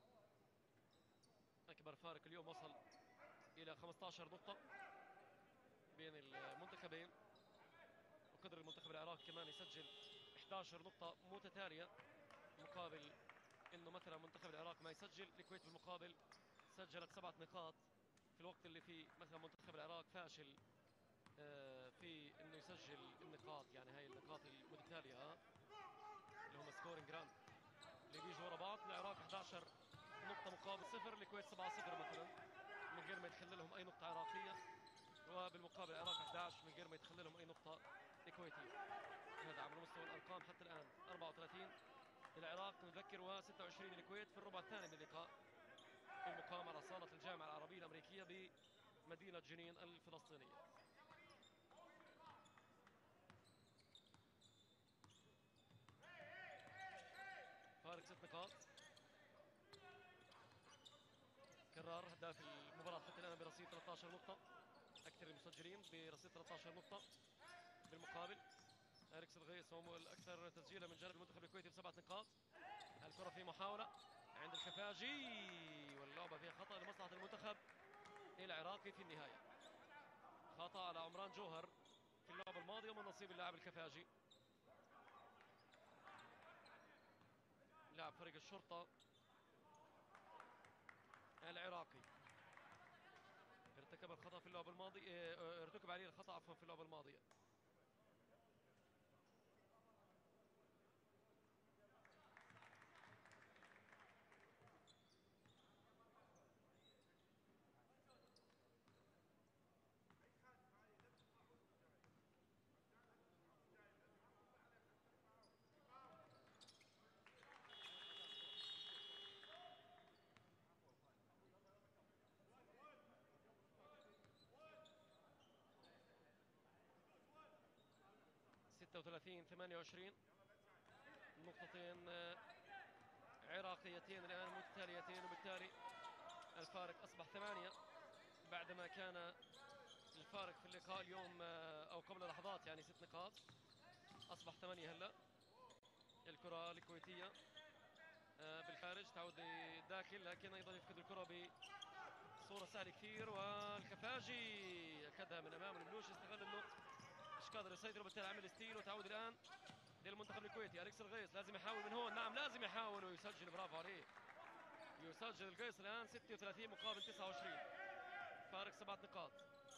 أكبر فارق اليوم وصل إلى 15 نقطة بين المنتخبين، وقدر المنتخب العراقي كمان يسجل 11 نقطة متتالية، مقابل انه مثلا منتخب العراق ما يسجل. الكويت بالمقابل سجلت 7 نقاط في الوقت اللي فيه مثلا منتخب العراق فاشل في انه يسجل النقاط، يعني هاي النقاط المتتالية اللي هم سكورينج ران اللي بيجوا ورا بعض. العراق 11 نقطة مقابل 0، الكويت 7-0 مثلا من غير ما يدخل لهم اي نقطة عراقية، وبالمقابل العراق 11 من غير ما يدخل لهم اي نقطة كويتية. هذا على مستوى الارقام حتى الان. 34 للعراق نذكر، و26 للكويت في الربع الثاني من اللقاء، المقام على صالة الجامعة العربية الأمريكية بمدينة جنين الفلسطينية. فارق 6 نقاط. كرار هداف المباراة حتى الآن برصيد 13 نقطة، أكثر المسجلين برصيد 13 نقطة. بالمقابل أريكس الغيث هو الأكثر تسجيلا من جانب المنتخب الكويتي ب7 نقاط. الكرة في محاولة عند الخفاجي، واللعبة فيها خطأ لمصلحة المنتخب العراقي في النهاية. خطأ على عمران جوهر في اللعبة الماضية ومن نصيب اللاعب الخفاجي لاعب فريق الشرطة العراقي. ارتكب الخطأ في اللعبة الماضية، ارتكب عليه الخطأ عفوا في اللعبة الماضية. ستة وثلاثين 28، نقطتين عراقيتين الآن متتاليتين، وبالتالي الفارق أصبح 8 بعدما كان الفارق في اللقاء اليوم أو قبل لحظات يعني 6 نقاط، أصبح 8 هلا. الكرة الكويتية بالخارج تعود داخل، لكن أيضا يفقد الكرة بصورة سهلة كثير، والخفاجي أخذها من أمام الملوش، استغل إنه مش قادر يسيطر وبالتالي عمل ستيل. وتعود الآن للمنتخب الكويتي. أليكس الغيث لازم يحاول من هون، نعم لازم يحاول ويسجل، برافو عليه. يسجل القيس الآن 36 مقابل 29، فارق 7 نقاط.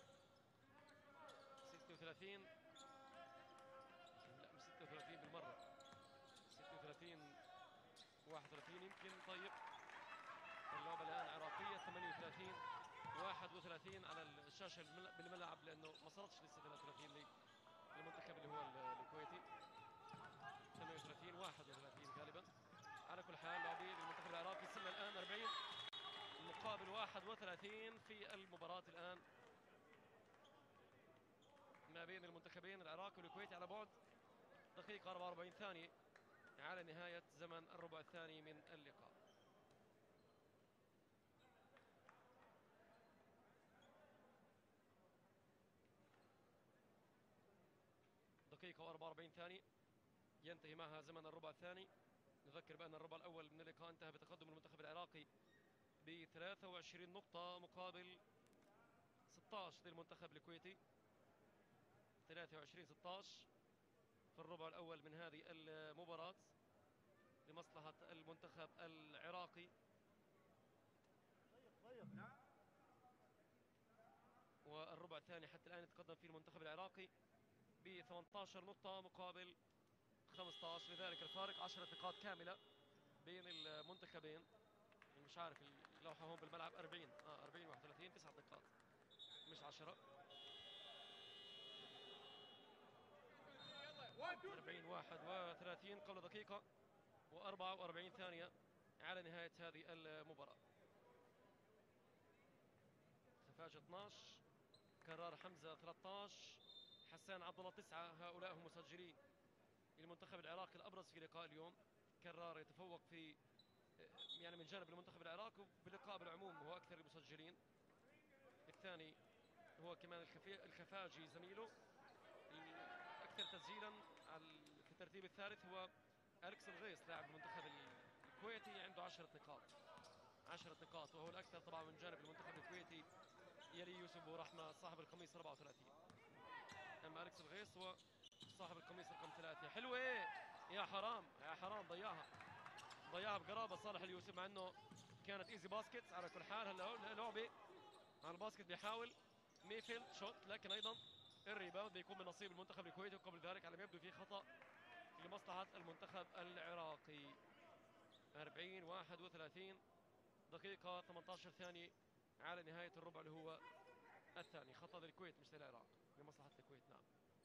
36 لا مش 36 بالمرة، 36 31 يمكن. طيب اللعبة الآن عراقية 38 31 على الشاشة بالملعب، لأنه ما صارتش لسه 33 للمنتخب اللي هو الكويتي. 38 31 غالبا. على كل حال لعبة للمنتخب العراقي صرنا الآن 40 مقابل 31 في المباراة الآن ما بين المنتخبين العراقي والكويتي، على بعد دقيقة 44 ثانية على نهاية زمن الربع الثاني من اللقاء. دقيقة و44 ثانية ينتهي معها زمن الربع الثاني. نذكر بأن الربع الأول من اللقاء انتهى بتقدم المنتخب العراقي ب 23 نقطة مقابل 16 للمنتخب الكويتي. 23-16 في الربع الأول من هذه المباراة لمصلحة المنتخب العراقي. والربع الثاني حتى الآن يتقدم فيه المنتخب العراقي ب 18 نقطة مقابل 15، لذلك الفارق 10 نقاط كاملة بين المنتخبين. مش عارف اللوحة هون بالملعب 40 31 9 نقاط مش 10. 40 31 قبل دقيقة و44 ثانية على نهاية هذه المباراة. خفاجة 12، كرار حمزة 13، حسان عبد الله 9. هؤلاء هم مسجلي المنتخب العراقي الأبرز في لقاء اليوم. كرار يتفوق في يعني من جانب المنتخب العراقي وباللقاء بالعموم هو أكثر المسجلين. الثاني هو كمان الخفاجي زميله الأكثر تسجيلا. في الترتيب الثالث هو أليكس الغيث لاعب المنتخب الكويتي عنده 10 نقاط 10 نقاط، وهو الأكثر طبعا من جانب المنتخب الكويتي، يلي يوسف بورحمة صاحب القميص 34. اما اليكس الغيث هو صاحب القميص رقم 3. حلوه يا حرام يا حرام، ضيعها بقرابه صالح اليوسف، مع انه كانت ايزي باسكت. على كل حال هلا لعبه مع الباسكت بيحاول ميفيلد شوت، لكن ايضا الريباوند بيكون من نصيب المنتخب الكويتي، وقبل ذلك على ما يبدو في خطا لمصلحه المنتخب العراقي. 40-31 دقيقه 18 ثانيه على نهايه الربع اللي هو الثاني. خطا للكويت مش للعراق، لمصلحه الكويت. نعم،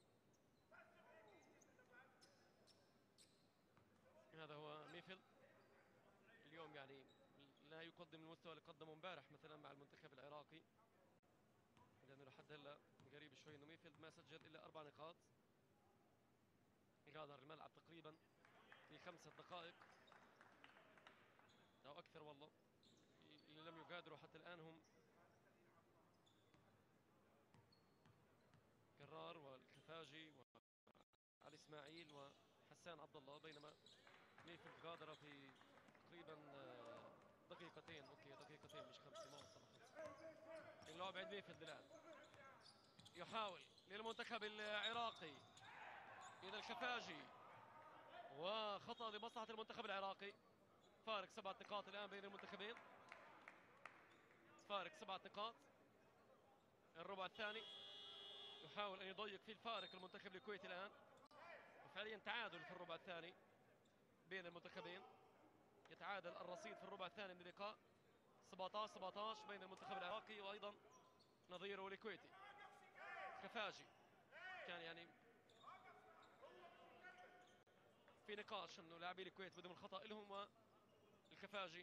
هذا هو ميفيلد اليوم، يعني لا يقدم المستوى اللي قدمه امبارح مثلا مع المنتخب العراقي، لانه لحد هلا قريب شوي انه ميفيلد ما سجل الا 4 نقاط. غادر الملعب تقريبا في 5 دقائق او اكثر. والله اللي لم يغادروا حتى الان هم كرار والخفاجي وعلي اسماعيل وحسان عبد الله، بينما ميفيلد غادر في تقريبا دقيقتين. اوكي دقيقتين مش 5، ما وصل 5. اللعب عند ميفيلد الان، يحاول للمنتخب العراقي الى الخفاجي، وخطأ لمصلحة المنتخب العراقي. فارق 7 نقاط الان بين المنتخبين، فارق 7 نقاط. الربع الثاني يحاول ان يضيق فيه الفارق المنتخب الكويتي الان، وفعليا تعادل في الربع الثاني بين المنتخبين. يتعادل الرصيد في الربع الثاني من اللقاء 17-17 بين المنتخب العراقي وايضا نظيره الكويتي. خفاجي كان يعني في نقاش انه لاعبي الكويت بدهم الخطا لهم، والخفاجي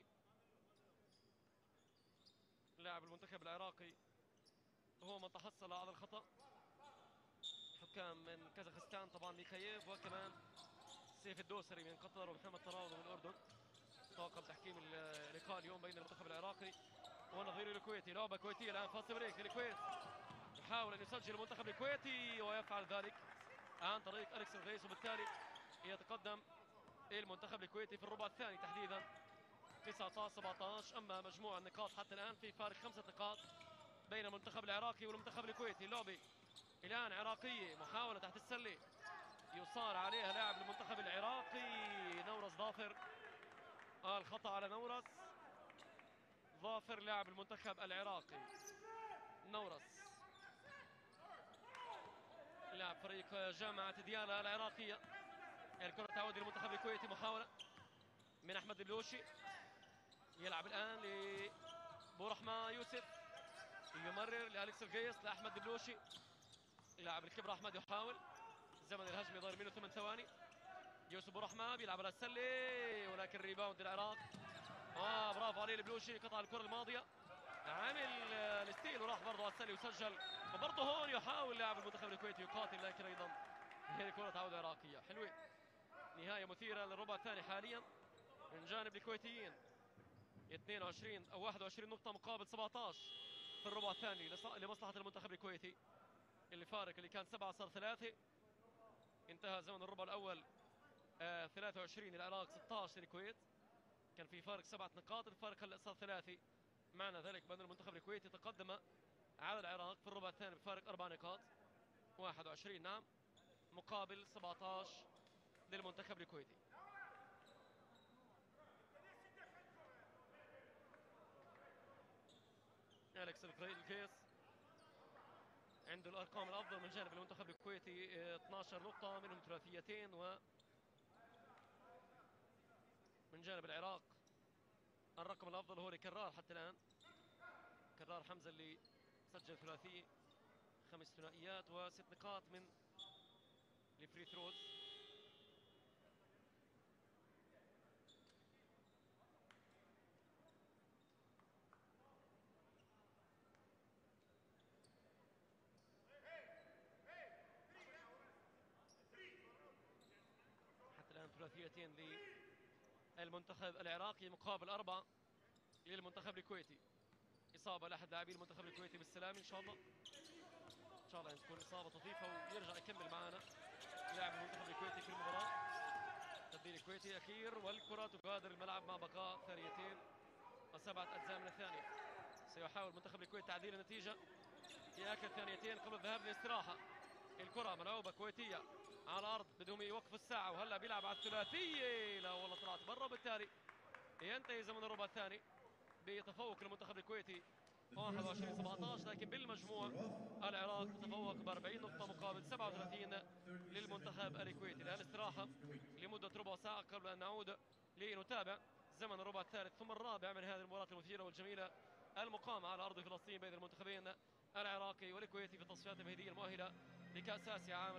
لاعب المنتخب العراقي هو من تحصل على الخطا. حكام من كازاخستان طبعا ميخاييف، وكمان سيف الدوسري من قطر، ومحمد طراوده من الاردن. طاقم تحكيم اللقاء اليوم بين المنتخب العراقي ونظيره الكويتي. لعبه كويتيه الان، فاست بريك للكويت، يحاول ان يسجل المنتخب الكويتي ويفعل ذلك عن طريق اليكس الغيث، وبالتالي يتقدم المنتخب الكويتي في الربع الثاني تحديدا 19-17. اما مجموع النقاط حتى الان في فارق 5 نقاط بين المنتخب العراقي والمنتخب الكويتي. اللعبه الان عراقيه، محاوله تحت السله يصار عليها لاعب المنتخب العراقي نورس ظافر. الخطا على نورس ظافر لاعب المنتخب العراقي. نورس لاعب فريق جامعه ديالا العراقيه. الكره تعود للمنتخب الكويتي، محاوله من احمد البلوشي، يلعب الان لبورحمه يوسف، يمرر لأليكس الغيث لاحمد البلوشي. لاعب الخبره احمد يحاول، زمن الهجمه ضايل منه 8 ثواني. يوسف بورحمه بيلعب على السله، ولكن ريباوند العراق. برافو عليه البلوشي، قطع الكره الماضيه، عامل الستيل وراح برضه على السله وسجل. وبرضه هون يحاول لاعب المنتخب الكويتي يقاتل، لكن ايضا هي كره تعود عراقيه. حلوه، نهايه مثيره للربع الثاني حاليا من جانب الكويتيين. 22 او 21 نقطه مقابل 17 في الربع الثاني لمصلحه المنتخب الكويتي. اللي فارق اللي كان 7 صار 3. انتهى زمن الربع الاول 23 العراق 16 الكويت. كان في فارق 7 نقاط، الفارق هلا صار 3. معنى ذلك بان المنتخب الكويتي تقدم على العراق في الربع الثاني بفارق 4 نقاط، 21 نعم مقابل 17 للمنتخب الكويتي. أليكس الغيث عنده الارقام الافضل من جانب المنتخب الكويتي، 12 نقطة منهم ثلاثيتين، و من جانب العراق الرقم الافضل هو لكرار حتى الان. كرار حمزة اللي سجل ثلاثي، 5 ثنائيات و6 نقاط من الفري ثروز. حتى الان ثلاثيتين للمنتخب العراقي مقابل 4 للمنتخب الكويتي. اصابة لاحد لاعبي المنتخب الكويتي بالسلامة، ان شاء الله ان شاء الله ان تكون اصابة طفيفة ويرجع يكمل معنا لاعب المنتخب الكويتي في المباراة. تبديل الكويتي اخير، والكرة تغادر الملعب مع بقاء ثانيتين و7 اجزاء من الثانية. سيحاول المنتخب الكويتي تعديل النتيجة في اخر ثانيتين قبل الذهاب للاستراحة. الكرة ملعوبة كويتية على الأرض بدهم يوقفوا الساعة، وهلا بيلعب على الثلاثية، لا والله طلعت برا، وبالتالي ينتهي زمن الربع الثاني بتفوق المنتخب الكويتي 21-17. لكن بالمجموع العراق تتفوق ب 40 نقطة مقابل 37 للمنتخب الكويتي. الآن استراحة لمدة ربع ساعة قبل أن نعود لنتابع زمن الربع الثالث ثم الرابع من هذه المباراة المثيرة والجميلة المقامة على أرض فلسطين بين المنتخبين العراقي والكويتي في التصفيات المهدية المؤهلة لكأس آسيا عام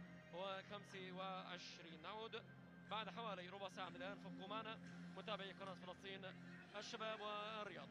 2025. نعود بعد حوالي ربع ساعة من الآن، فابقوا معنا متابعي قناة فلسطين الشباب والرياضة.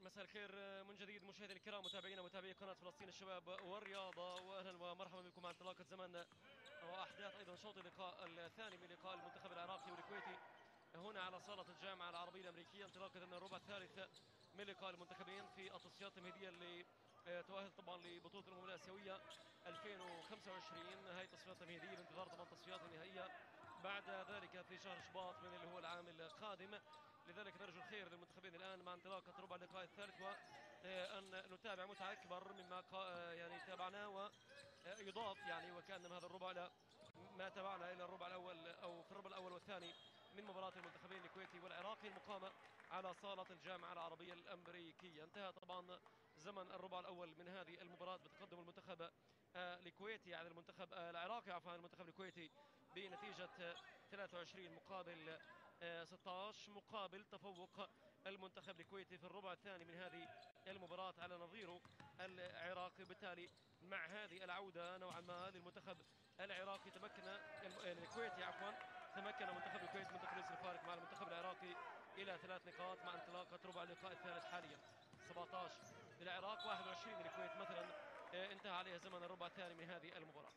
مساء الخير من جديد مشاهدينا الكرام متابعينا متابعي قناه فلسطين الشباب والرياضه، واهلا ومرحبا بكم مع انطلاقه زمن واحداث ايضا شوط اللقاء الثاني من لقاء المنتخب العراقي والكويتي هنا على صاله الجامعه العربيه الامريكيه، انطلاقه من الربع الثالث من لقاء المنتخبين في التصفيات التمهيديه اللي تؤهل طبعا لبطوله الامم الاسيويه 2025. هاي التصفيات التمهيديه بانتظار طبعا التصفيات النهائيه بعد ذلك في شهر شباط من اللي هو العام القادم. لذلك نرجو الخير للمنتخبين الان مع انطلاقه ربع اللقاء الثالث، وان نتابع متعه اكبر مما يعني تابعناه ويضاف يعني وكان من هذا الربع لا ما تابعنا الى الربع الاول او في الربع الاول والثاني من مباراه المنتخبين الكويتي والعراقي المقامه على صاله الجامعه العربيه الامريكيه. انتهى طبعا زمن الربع الاول من هذه المباراه بتقدم المنتخب الكويتي على المنتخب العراقي عفوا المنتخب الكويتي بنتيجه 23 مقابل 16 مقابل تفوق المنتخب الكويتي في الربع الثاني من هذه المباراة على نظيره العراقي. بالتالي مع هذه العودة نوعا ما للمنتخب العراقي الكويتي تمكن منتخب الكويت من تقليص الفارق مع المنتخب العراقي إلى 3 نقاط مع انطلاقة ربع اللقاء الثالث حاليا. 17 للعراق 21 للكويت مثلا انتهى عليها زمن الربع الثاني من هذه المباراة.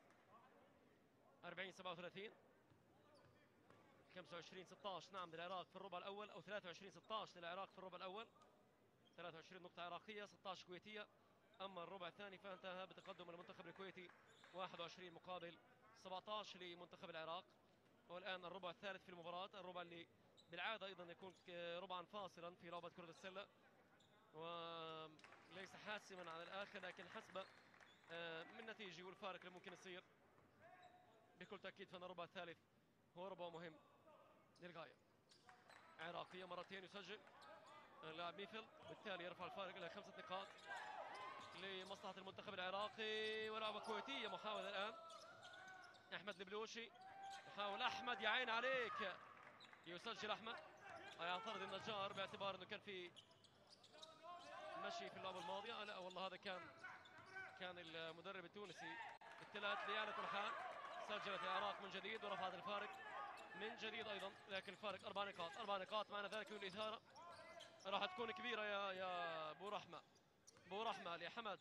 40-37 25-16 نعم للعراق في الربع الأول، أو 23-16 للعراق في الربع الأول، 23 نقطة عراقية 16 كويتية. أما الربع الثاني فانتهى بتقدم المنتخب الكويتي 21 مقابل 17 لمنتخب العراق. والآن الربع الثالث في المباراة، الربع اللي بالعادة أيضا يكون ربعا فاصلا في لعبة كرة السلة وليس حاسما على الآخر، لكن حسب من نتيجة والفارق اللي ممكن يصير بكل تأكيد فإن الربع الثالث هو ربع مهم للغاية. عراقية مرتين يسجل اللاعب ميفيل، بالتالي يرفع الفارق إلى 5 نقاط لمصلحة المنتخب العراقي. ولعبة كويتية محاولة الآن أحمد البلوشي، يحاول أحمد يا عين عليك، يسجل أحمد ويعترض النجار باعتبار أنه كان في مشي في اللعبة الماضية. لا والله هذا كان المدرب التونسي الثلاث ليالة الحال. سجلت العراق من جديد ورفعت الفارق من جديد ايضا، لكن الفارق 4 نقاط. 4 نقاط معنى ذلك الاثاره راح تكون كبيره يا ابو رحمه. ابو رحمه لحمد،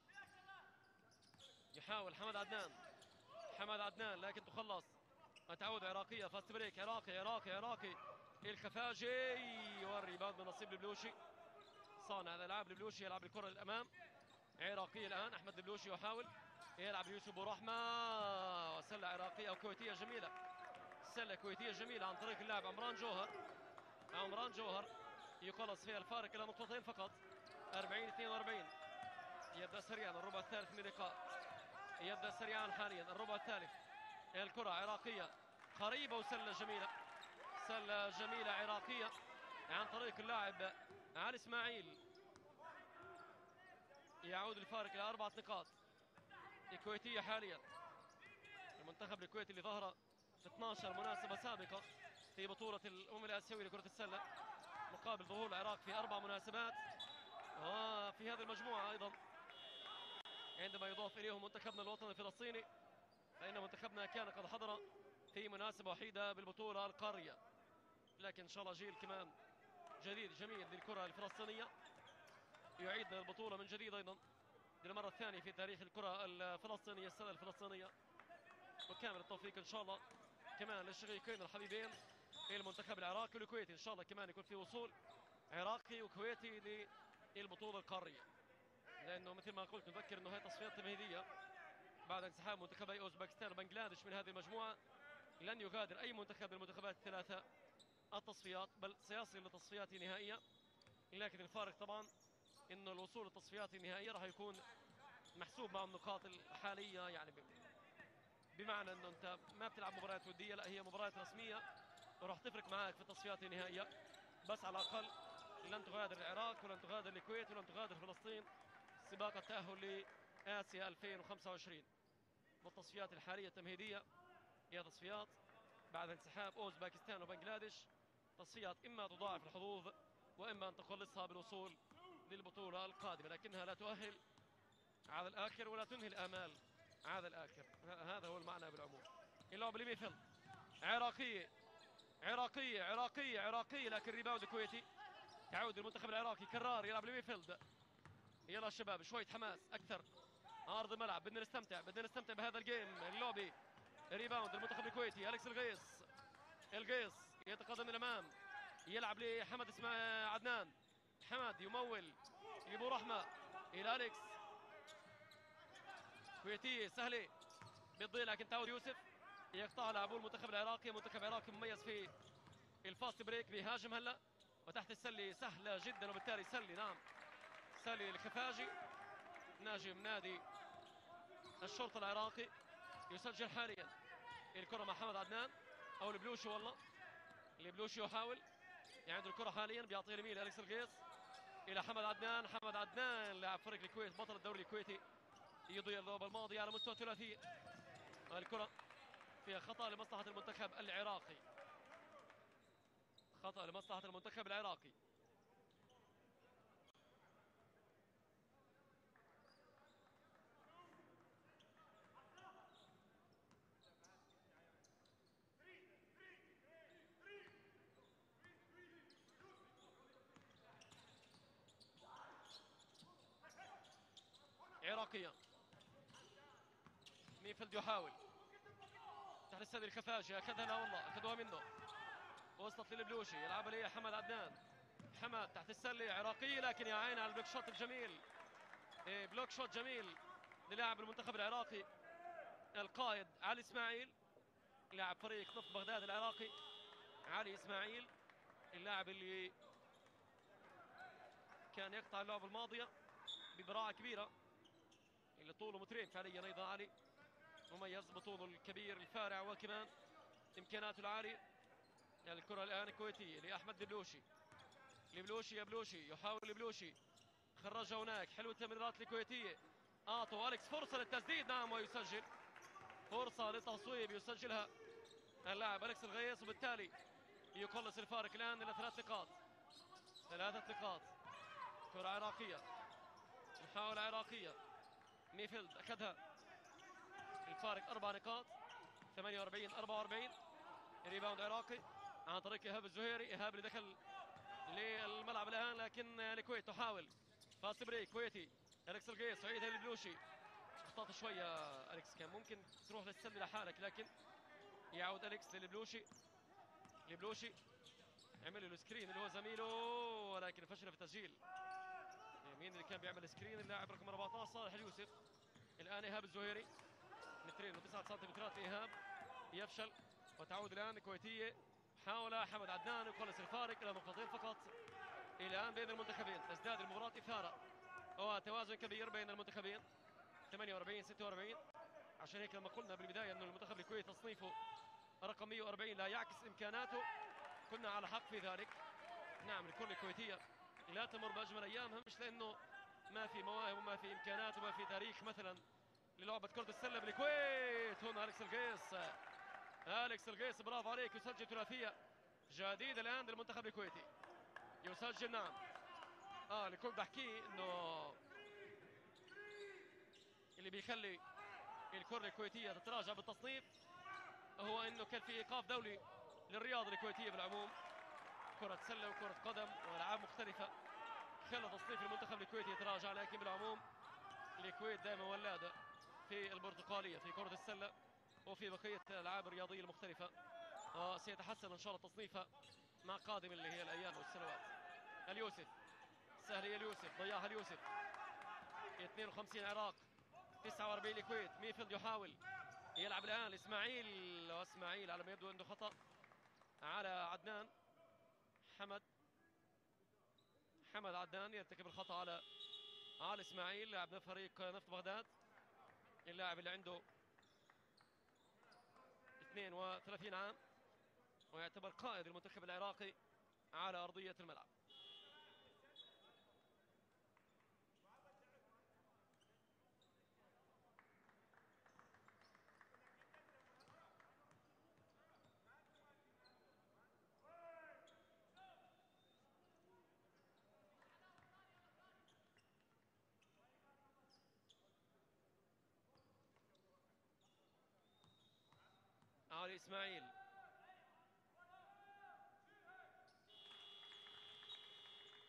يحاول حمد عدنان لكن تخلص. تعود عراقيه فاست بريك عراقي الخفاجي والريباوند من نصيب البلوشي. صانع الالعاب البلوشي يلعب الكره للامام. عراقيه الان احمد البلوشي يحاول يلعب يوسف ابو رحمه، وسله عراقيه او كويتيه جميله، سله كويتيه جميله عن طريق اللاعب عمران جوهر يقلص فيها الفارق الى نقطتين فقط. 40-42 يبدا سريعا الربع الثالث من اللقاء، يبدا سريعا حاليا الربع الثالث. الكره عراقيه قريبه وسله جميله عراقيه عن طريق اللاعب علي اسماعيل. يعود الفارق الى 4 نقاط. الكويتيه حاليا المنتخب الكويتي اللي ظهر في 12 مناسبة سابقة في بطولة الأمم الآسيوية لكرة السلة مقابل ظهور العراق في 4 مناسبات. وفي هذه المجموعة أيضا عندما يضاف إليهم منتخبنا الوطني الفلسطيني، فإن منتخبنا كان قد حضر في مناسبة وحيدة بالبطولة القارية. لكن إن شاء الله جيل كمان جديد جميل للكرة الفلسطينية يعيد البطولة من جديد أيضا للمرة الثانية في تاريخ الكرة الفلسطينية السنة الفلسطينية. وكامل التوفيق ان شاء الله كمان للشقيقين الحبيبين المنتخب العراقي والكويتي. ان شاء الله كمان يكون في وصول عراقي وكويتي للبطوله القاريه، لانه مثل ما قلت نذكر انه هي تصفيات تمهيديه بعد انسحاب منتخبي اوزبكستان وبنغلاديش من هذه المجموعه. لن يغادر اي منتخب من المنتخبات الثلاثه التصفيات، بل سيصل لتصفيات نهائيه. لكن الفارق طبعا انه الوصول للتصفيات النهائيه راح يكون محسوب مع النقاط الحاليه، يعني بمعنى انه انت ما بتلعب مباريات وديه، لا هي مباريات رسميه وراح تفرق معك في التصفيات النهائيه. بس على الاقل لن تغادر العراق ولن تغادر الكويت ولن تغادر فلسطين سباق التاهل لاسيا 2025. والتصفيات الحاليه التمهيديه هي تصفيات بعد انسحاب اوزبكستان وبنغلاديش، تصفيات اما تضاعف الحظوظ واما ان تقلصها بالوصول للبطوله القادمه، لكنها لا تؤهل على الاخر ولا تنهي الامال على الاخر. هذا هو المعنى بالعموم. اللعب لميفيل عراقيه لكن ريباوند كويتي يعود المنتخب العراقي. كرار يلعب لميفيلد. يلا شباب شويه حماس اكثر. عرض الملعب، بدنا نستمتع بهذا الجيم اللعبي. ريباوند المنتخب الكويتي. اليكس القيس يتقدم للامام، يلعب لحمد عدنان. حمد يمول يبو رحمه الى اليكس. كويتيه سهله بتضيع لكن تعود يوسف يقطع لاعبو المنتخب العراقي. منتخب عراقي مميز في الفاست بريك، بيهاجم هلا وتحت السله سهله جدا وبالتالي سله. نعم سله الخفاجي ناجم نادي الشرطه العراقي يسجل حاليا. الكره مع حمد عدنان او البلوشي. والله البلوشي يحاول عنده الكره حاليا، بيعطيها اليمين لالكس القيس الى حمد عدنان. حمد عدنان لاعب فريق الكويت بطل الدوري الكويتي يضيع اللعبه الماضيه على مستوى الثلاثيه. الكره فيها خطا لمصلحه المنتخب العراقي. خطا لمصلحه المنتخب العراقي. عراقية. ميفيلد يحاول تحت السد الخفاجي. اخذها لا والله اخذوها منه. وصلت للبلوشي يلعبها لي حمد عدنان. حمد تحت السله عراقي لكن يا عيني على البلوك شوت الجميل. بلوك شوت جميل للاعب المنتخب العراقي القائد علي اسماعيل لاعب فريق نفط بغداد العراقي. علي اسماعيل اللاعب اللي كان يقطع اللعبه الماضيه ببراعه كبيره، اللي طوله مترين فعليا. ايضا علي مميز بطوله الكبير الفارع وكمان امكاناته العاليه. يعني الكره الان الكويتيه لاحمد البلوشي. البلوشي يا بلوشي يحاول البلوشي خرجها هناك. حلو التمريرات الكويتيه. اعطوا اليكس فرصه للتسديد. نعم ويسجل. فرصه للتصويب يسجلها اللاعب اليكس الغيث وبالتالي يقلص الفارق الان الى 3 نقاط. 3 نقاط. كره عراقيه. محاوله عراقيه. ميفيلد اخذها. الفارق 4 نقاط 48 44. ريباوند عراقي عن طريق ايهاب الزهيري. ايهاب اللي دخل للملعب الان لكن الكويت تحاول. فاست بريك كويتي. اليكس القيس عيدها للبلوشي. اخطأت شويه اليكس، كان ممكن تروح للسله لحالك لكن يعود اليكس للبلوشي. البلوشي عمل له سكرين اللي هو زميله ولكن فشل في التسجيل. مين اللي كان بيعمل سكرين؟ اللاعب رقم 14 صالح اليوسف. الان ايهاب الزهيري مترين و9 سنتيمترات لايهاب يفشل وتعود الان الكويتيه. حاول حمد عدنان يقلص الفارق الى نقطتين فقط الان بين المنتخبين. تزداد المباراه اثاره وتوازن كبير بين المنتخبين 48 46. عشان هيك لما قلنا بالبدايه انه المنتخب الكويتي تصنيفه رقم 140 لا يعكس امكاناته كنا على حق في ذلك. نعم الكره الكويتيه لا تمر باجمل ايامها، مش لانه ما في مواهب وما في امكانات وما في تاريخ مثلا للعبه كره السله بالكويت. هنا اليكس القيس. اليكس القيس برافو عليك يسجل ثلاثيه جديده الان للمنتخب الكويتي. يسجل نعم. الكل بحكيه انه اللي بيخلي الكره الكويتيه تتراجع بالتصنيف هو انه كان في ايقاف دولي للرياضه الكويتيه بالعموم. كره سله وكره قدم والعاب مختلفه خلى تصنيف المنتخب الكويتي يتراجع، لكن بالعموم الكويت دائما ولاده في البرتقاليه في كره السله وفي بقيه الالعاب الرياضيه المختلفه. سيتحسن ان شاء الله تصنيفها مع قادم اللي هي الايام والسنوات. اليوسف سهل. اليوسف ضيعها. اليوسف 52 عراق 49 الكويت. ميفيلد يحاول يلعب الان لاسماعيل واسماعيل على ما يبدو عنده خطا على عدنان. حمد عدنان يرتكب الخطا على اسماعيل لاعب فريق نفط بغداد، اللاعب اللي عنده 32 عام ويعتبر قائد المنتخب العراقي على ارضيه الملعب. علي اسماعيل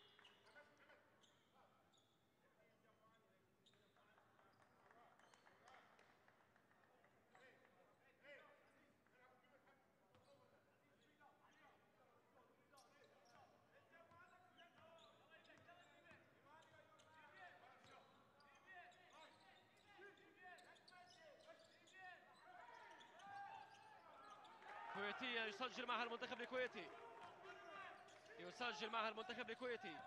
ثلاثية يسجل معها المنتخب الكويتي، يسجل معها المنتخب الكويتي،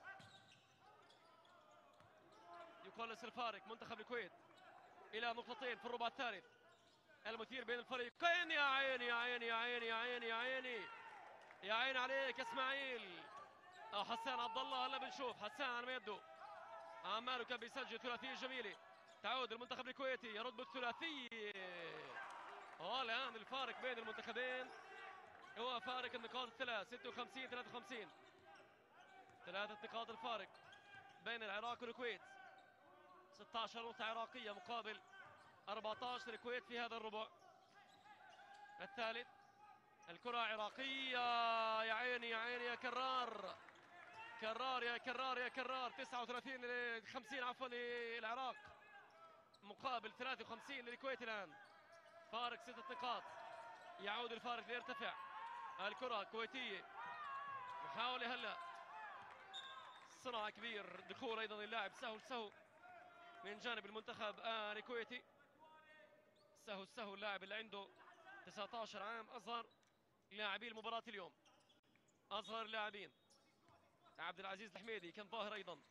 يقلص الفارق منتخب الكويت إلى نقطتين في الربع الثالث. المثير بين الفريقين، يا عيني يا عيني يا عيني يا عيني يا عيني يا عيني عليك اسماعيل. حسان عبد الله، هلا بنشوف حسان على ما يبدو عماله كان بيسجل ثلاثية جميلة. تعود المنتخب الكويتي يرد بالثلاثية. الآن الفارق بين المنتخبين هو فارق النقاط الثلاث، 56 53. 3 نقاط الفارق بين العراق والكويت. 16 نقطة عراقية مقابل 14 الكويت في هذا الربع الثالث. الكرة عراقية، يا عيني يا عيني يا كرار، كرار يا كرار يا كرار. 39 50 عفوا للعراق مقابل 53 للكويت. الآن فارق 6 نقاط، يعود الفارق ليرتفع. الكرة كويتية، محاولة هلا صنع كبير، دخول أيضا اللاعب سهو من جانب المنتخب الكويتي. سهو اللاعب اللي عنده 19 عام، أصغر لاعبي المباراة اليوم، أصغر لاعبين. عبد العزيز الحميدي كان ظاهر أيضا،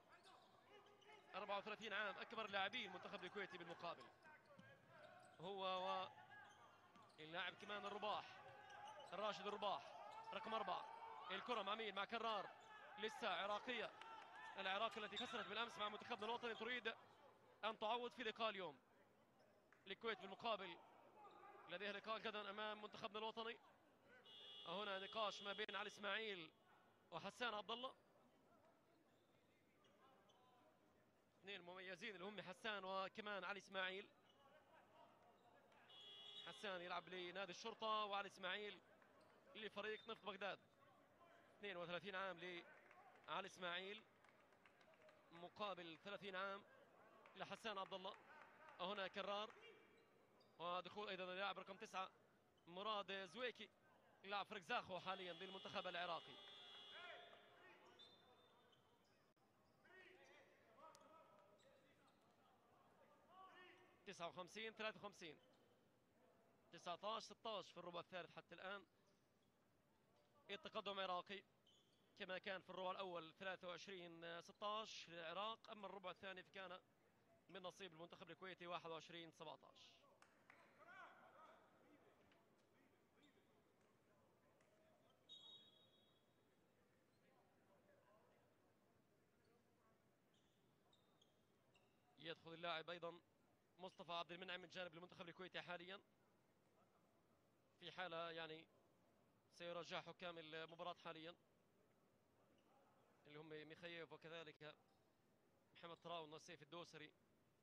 34 عام، أكبر لاعبي المنتخب الكويتي بالمقابل. هو واللاعب كمان الرباح، الراشد الرباح رقم 4. الكرة مع مين؟ مع كرار، لسه عراقية. العراق التي خسرت بالأمس مع منتخبنا الوطني تريد أن تعوض في لقاء اليوم. الكويت بالمقابل لديها لقاء غدا أمام منتخبنا الوطني. هنا نقاش ما بين علي إسماعيل وحسان عبد الله، اثنين مميزين اللي هم حسان وكمان علي إسماعيل. حسان يلعب لنادي الشرطة وعلي إسماعيل لفريق نفط بغداد. 32 عام لعلي إسماعيل مقابل 30 عام لحسان عبد الله. هنا كرار، ودخول ايضا اللاعب رقم 9 مراد زويكي، لاعب فريق زاخو حاليا للمنتخب العراقي. تسعة وخمسين 53، 19 16 في الربع الثالث حتى الآن. التقدم عراقي كما كان في الربع الأول 23 16 للعراق، أما الربع الثاني فكان من نصيب المنتخب الكويتي 21 17. يدخل اللاعب أيضا مصطفى عبد المنعم من جانب المنتخب الكويتي حاليا، في حالة يعني سيراجع حكام المباراة حاليا اللي هم ميخيف وكذلك محمد تراون والسيف الدوسري.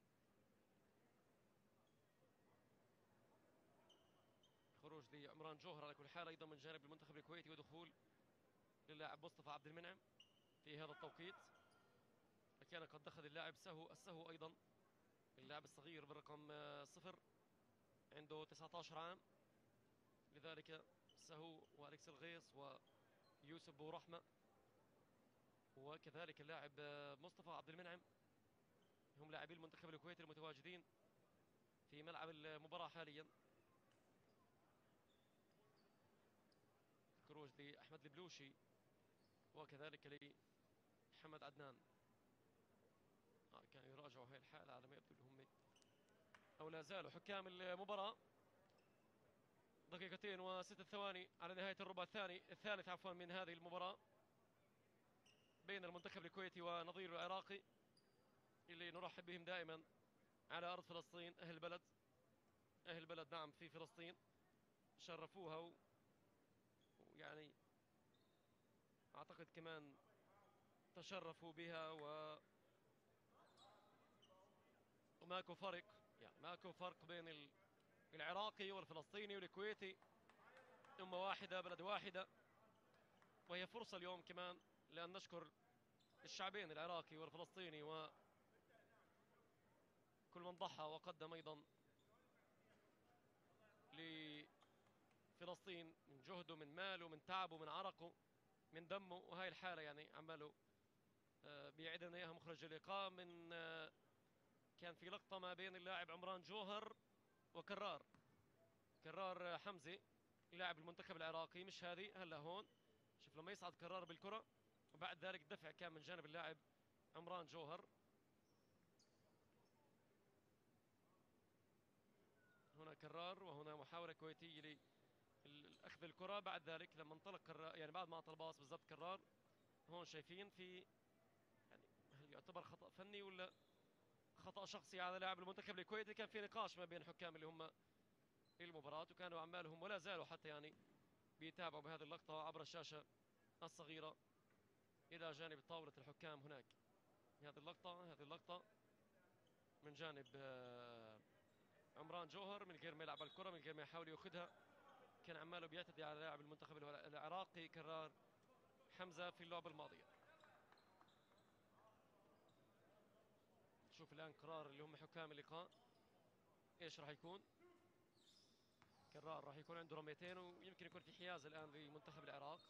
خروج لعمران جوهر على كل حال أيضا من جانب المنتخب الكويتي، ودخول للاعب مصطفى عبد المنعم في هذا التوقيت. كان قد دخل اللاعب السهو أيضا، اللاعب الصغير بالرقم 0 عنده 19 عام، لذلك سهو وأليكس الغيص ويوسف بو رحمة وكذلك اللاعب مصطفى عبد المنعم هم لاعبي المنتخب الكويتي المتواجدين في ملعب المباراة حاليا. خروج لأحمد البلوشي وكذلك لمحمد عدنان. كانوا يراجعوا هاي الحالة على ما يبدو هم أو لا زالوا حكام المباراة. دقيقتين وستة ثواني على نهاية الربع الثالث عفوا من هذه المباراة بين المنتخب الكويتي ونظيره العراقي اللي نرحب بهم دائما على أرض فلسطين. أهل البلد نعم في فلسطين شرفوها ويعني أعتقد كمان تشرفوا بها وماكو فرق، يعني ماكو فرق بين العراقي والفلسطيني والكويتي، أمة واحدة بلد واحدة. وهي فرصة اليوم كمان لأن نشكر الشعبين العراقي والفلسطيني وكل من ضحى وقدم أيضا لفلسطين من جهده من ماله من تعبه من عرقه من دمه. وهاي الحالة يعني عماله بيعيدنا إياها مخرج اللقاء من كان في لقطة ما بين اللاعب عمران جوهر وكرار حمزة لاعب المنتخب العراقي. مش هذه، هلا هون شوف لما يصعد كرار بالكره وبعد ذلك الدفع كان من جانب اللاعب عمران جوهر. هنا كرار وهنا محاوله كويتيه لاخذ الكره. بعد ذلك لما انطلق كرار، يعني بعد ما اعطى الباص بالضبط كرار، هون شايفين في يعني هل يعتبر خطا فني ولا خطا شخصي على لاعب المنتخب الكويتي. كان في نقاش ما بين حكام اللي هم المباراة وكانوا عمالهم ولا زالوا حتى يعني بيتابعوا بهذه اللقطة عبر الشاشة الصغيرة إلى جانب طاولة الحكام هناك. هذه اللقطة من جانب عمران جوهر من غير ما يلعب الكرة، من غير ما يحاول يأخذها، كان عماله بيعتدي على لاعب المنتخب العراقي كرار حمزة في اللعبة الماضية. نشوف الآن قرار اللي هم حكام اللقاء إيش راح يكون. كرار راح يكون عنده رميتين ويمكن يكون في حياز الآن لمنتخب العراق.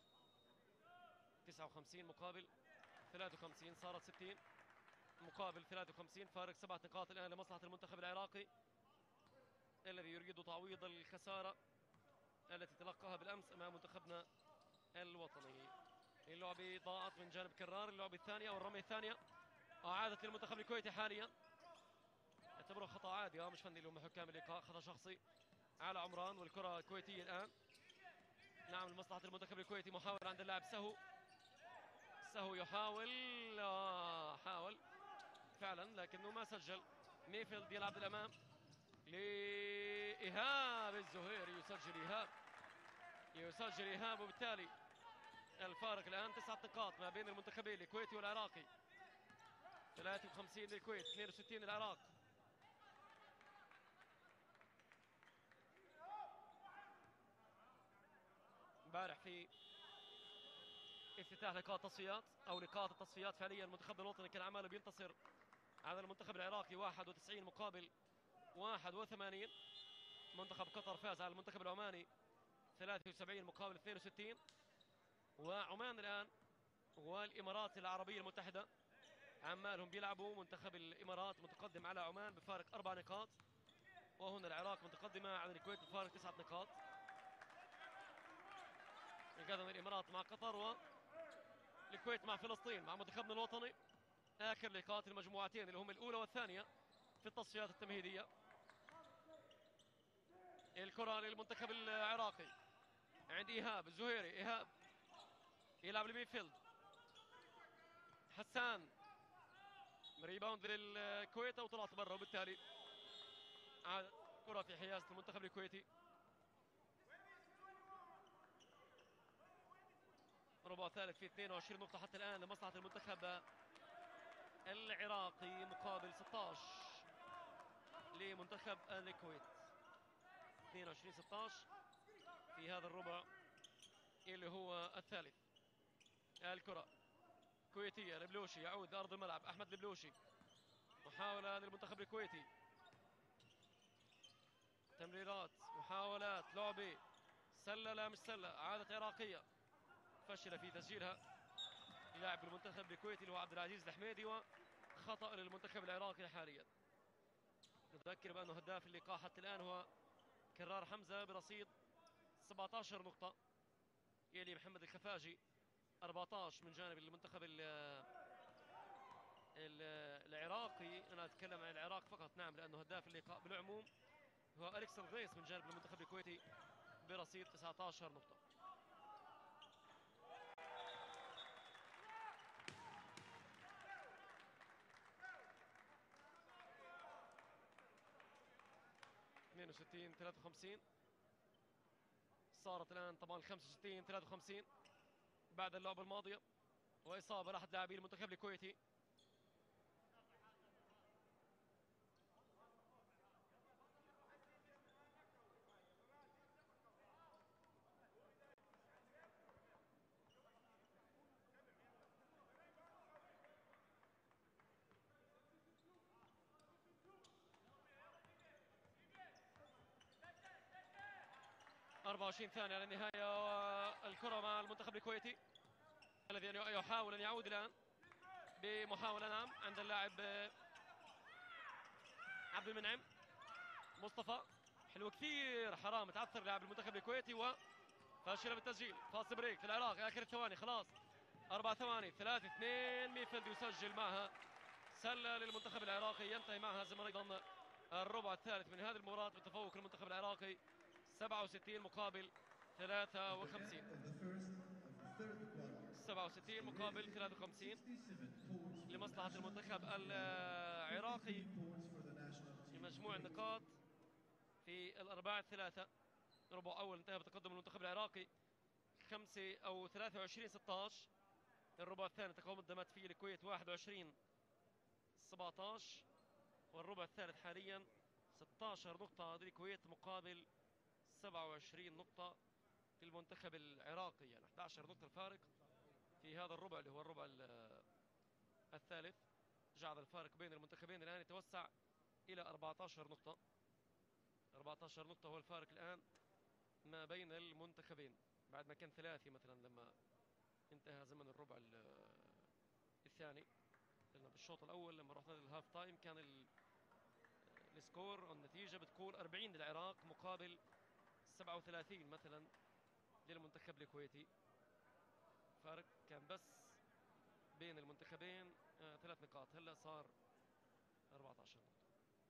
59 مقابل 53، صارت 60 مقابل 53، فارق 7 نقاط الآن لمصلحة المنتخب العراقي الذي يريد تعويض الخسارة التي تلقاها بالأمس أمام منتخبنا الوطني. اللعبة ضاعت من جانب كرار، اللعبة الثانية أو الرمية الثانية أعادت للمنتخب الكويتي حاليا. يعتبره خطأ عادي مش فني اللي هم حكام اللقاء، خطأ شخصي على عمران والكرة الكويتية الآن. نعم لمصلحة المنتخب الكويتي. محاولة عند اللاعب سهو يحاول حاول فعلا لكنه ما سجل. ميفيلد يلعب للأمام لإيهاب الزهيري، يسجل إيهاب وبالتالي الفارق الآن 9 نقاط ما بين المنتخبين الكويتي والعراقي. 53 للكويت 62 للعراق. امبارح في افتتاح لقاء التصفيات او لقاءات التصفيات فعليا المنتخب الوطني كان عماله بينتصر على المنتخب العراقي 91 مقابل 81. منتخب قطر فاز على المنتخب العماني 73 مقابل 62. وعمان الان والامارات العربيه المتحده عمالهم بيلعبوا. منتخب الامارات متقدم على عمان بفارق 4 نقاط، وهنا العراق متقدمه على الكويت بفارق 9 نقاط. يقدم الامارات مع قطر والكويت مع فلسطين مع منتخبنا الوطني. اخر لقاءات المجموعتين اللي هم الاولى والثانيه في التصفيات التمهيديه. الكره للمنتخب العراقي عند ايهاب الزهيري. ايهاب يلعب لميفيلد. حسان ريباوند للكويت وطلعت برا وبالتالي عادت كره في حيازه المنتخب الكويتي. ربع ثالث في 22 نقطه حتى الان لمصلحه المنتخب العراقي مقابل 16 لمنتخب الكويت. 22-16 في هذا الربع اللي هو الثالث. الكرة كويتية البلوشي يعود لأرض الملعب. أحمد البلوشي محاولة للمنتخب الكويتي. تمريرات محاولات لعبة سلة لا مش سلة، عادت عراقية فشل في تسجيلها لاعب المنتخب الكويتي اللي هو عبد العزيز الحميدي، وخطأ للمنتخب العراقي حاليا. نذكر بأنه هداف اللقاء حتى الآن هو كرار حمزة برصيد 17 نقطة، يلي محمد الخفاجي 14 من جانب المنتخب العراقي. أنا أتكلم عن العراق فقط نعم لأنه هداف اللقاء. بالعموم هو أليكس الغيث من جانب المنتخب الكويتي برصيد 19 نقطة. اثنين وستين 53 صارت الآن طبعا 65 53 بعد اللعبة الماضية وإصابة لأحد لاعبي المنتخب الكويتي. أربعة وعشرين ثانية على النهاية. الكرة مع المنتخب الكويتي الذي يحاول أن يعود الآن بمحاولة نعم عند اللاعب عبد المنعم مصطفى. حلو كثير، حرام تعثر لاعب المنتخب الكويتي وفاشل بالتسجيل. فاصل بريك للعراق اخر الثواني، خلاص 4 ثواني. 3-2 ميفيلد يسجل معها سله للمنتخب العراقي، ينتهي معها زمن ايضا الربع الثالث من هذه المباراه بتفوق المنتخب العراقي 67 مقابل 53. 67 مقابل 53 لمصلحه المنتخب العراقي بمجموع النقاط في الأرباع الثلاثة. ربع أول انتهى بتقدم المنتخب العراقي 5 أو 23-16. الربع الثاني تقدمت فيه الكويت 21-17، والربع الثالث حاليا 16 نقطة للكويت مقابل 27 نقطة للمنتخب العراقي، يعني 11 نقطة الفارق في هذا الربع اللي هو الربع الثالث. جعل الفارق بين المنتخبين الآن يتوسع إلى 14 نقطة. 14 نقطة هو الفارق الآن ما بين المنتخبين، بعد ما كان ثلاثي مثلا لما انتهى زمن الربع الثاني. قلنا بالشوط الأول لما رحنا للهاف تايم كان السكور أو النتيجة بتكون 40 للعراق مقابل 37 مثلا للمنتخب الكويتي. فارق كان بس بين المنتخبين 3 نقاط، هلا صار 14 نقطة.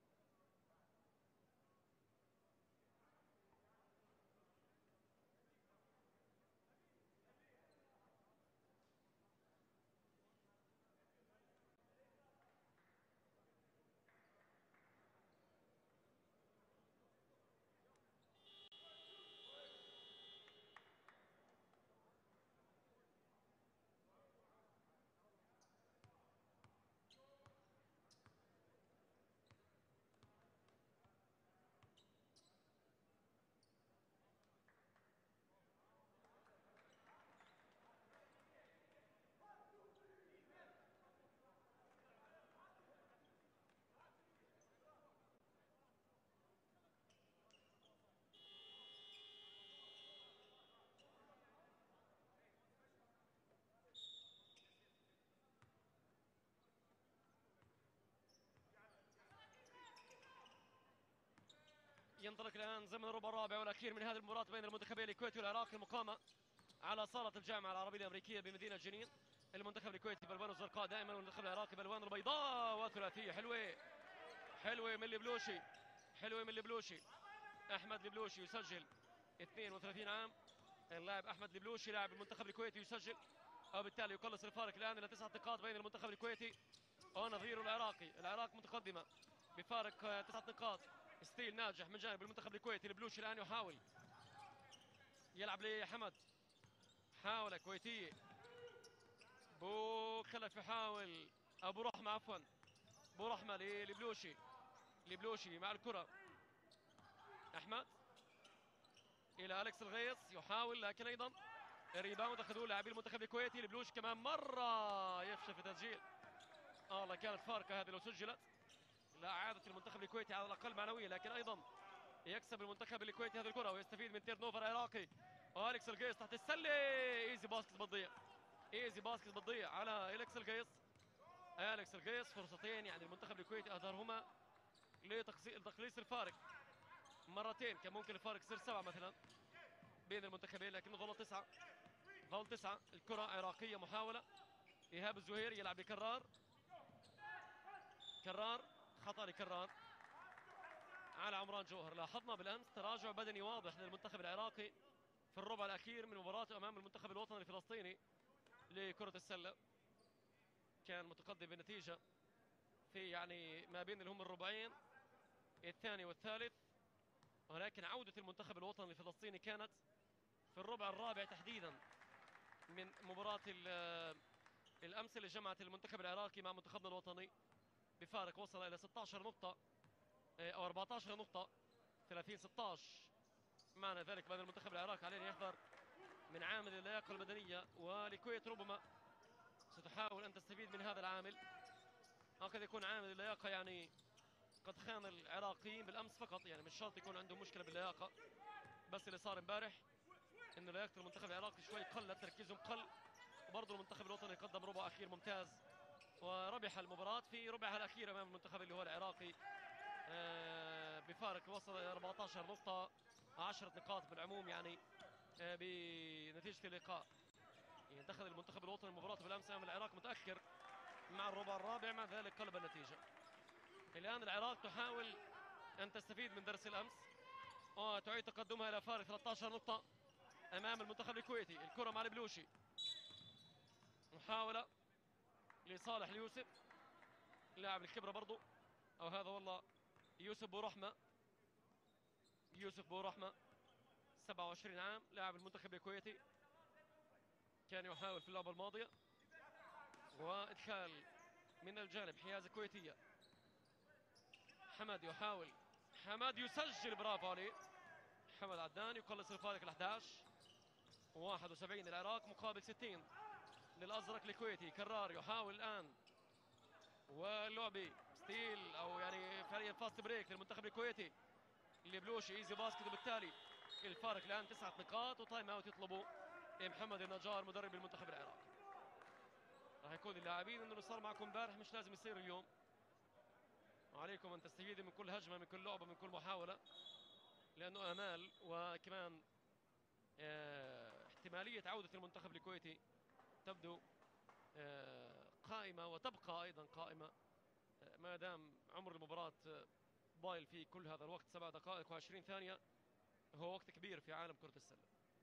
ينطلق الآن زمن الربع الرابع والأخير من هذه المباراة بين المنتخبين الكويتي والعراقي، المقامة على صالة الجامعة العربية الأمريكية بمدينة جنين. المنتخب الكويتي بالوان الزرقاء دائما، والمنتخب العراقي بالوان البيضاء، وثلاثية حلوة حلوة من البلوشي، حلوة من البلوشي. أحمد البلوشي يسجل 32 عام. اللاعب أحمد البلوشي لاعب المنتخب الكويتي يسجل، وبالتالي يقلص الفارق الآن إلى 9 نقاط بين المنتخب الكويتي ونظيره العراقي. العراق متقدمة بفارق 9 نقاط. ستيل ناجح من جانب المنتخب الكويتي. البلوشي الآن يحاول يلعب لحمد، حاول كويتية. بو خلف يحاول أبو رحمة، عفوا أبو رحمة لبلوشي. لبلوشي مع الكرة، أحمد إلى أليكس الغيص يحاول، لكن أيضا ريباوند أخذوه لاعبي المنتخب الكويتي. البلوشي كمان مرة يفشل في تسجيل. الله كانت فارقة هذه لو سجلت لا عادت المنتخب الكويتي على الأقل معنوية، لكن أيضا يكسب المنتخب الكويتي هذه الكرة ويستفيد من تيرن اوفر عراقي. أليكس الغيص تحت السلة، ايزي باسكت بتضيع، ايزي باسكت بتضيع على أليكس الغيص. أليكس الغيص فرصتين يعني المنتخب الكويتي أهدرهما لتقليص الفارق مرتين، كان ممكن الفارق يصير 7 مثلا بين المنتخبين، لكنه ظل 9. ظل 9. الكرة عراقية، محاولة إيهاب الزهيري يلعب لكرار. كرار خطأ لكرار على عمران جوهر. لاحظنا بالأمس تراجع بدني واضح للمنتخب العراقي في الربع الأخير من مباراته أمام المنتخب الوطني الفلسطيني لكرة السلة. كان متقدم بالنتيجة في يعني ما بين اللي هم الربعين الثاني والثالث، ولكن عودة المنتخب الوطني الفلسطيني كانت في الربع الرابع تحديدا من مباراة الأمس اللي جمعت المنتخب العراقي مع منتخبنا الوطني بفارق وصل إلى 16 نقطة أو 14 نقطة، 30-16. معنى ذلك بأن المنتخب العراقي عليه أن يحذر من عامل اللياقة البدنية، والكويت ربما ستحاول أن تستفيد من هذا العامل. قد يكون عامل اللياقة يعني قد خان العراقيين بالأمس فقط، يعني مش شرط يكون عندهم مشكلة باللياقة، بس اللي صار امبارح إنه لياقة المنتخب العراقي شوي قلت، تركيزهم قل، وبرضه المنتخب الوطني قدم ربع أخير ممتاز وربح المباراة في ربعها الأخير أمام المنتخب اللي هو العراقي بفارق وصل إلى 14 نقطة، 10 نقاط بالعموم يعني بنتيجة اللقاء. ينتخذ المنتخب الوطني المباراة بالأمس أمام العراق متأخر مع الربع الرابع، مع ذلك قلب النتيجة. الآن العراق تحاول أن تستفيد من درس الأمس وتعيد تقدمها إلى فارق 13 نقطة أمام المنتخب الكويتي. الكرة مع البلوشي، محاولة لصالح اليوسف، لاعب الكبرى برضو، أو هذا والله يوسف بورحمة. يوسف بورحمة 27 عام، لاعب المنتخب الكويتي، كان يحاول في اللعبة الماضية وإدخال من الجانب حيازة كويتية. حمد يحاول، حمد يسجل، برافو عليه. حمد عدنان يقلص الفارق ال 11، 71 العراق مقابل 60 للأزرق الكويتي. كرار يحاول الآن، واللعبي ستيل أو يعني فعليا فاست بريك للمنتخب الكويتي. البلوشي ايزي باسكت، وبالتالي الفارق الآن 9 نقاط، وتايم اوت يطلبه محمد النجار مدرب المنتخب العراقي. راح يكون اللاعبين انه اللي صار معكم امبارح مش لازم يصير اليوم، وعليكم ان تستفيدوا من كل هجمه، من كل لعبه، من كل محاوله، لانه امال وكمان احتماليه عوده المنتخب الكويتي تبدو قائمه، وتبقى ايضا قائمه ما دام عمر المباراه ضايل في كل هذا الوقت. 7 دقائق و20 ثانيه هو وقت كبير في عالم كره السله.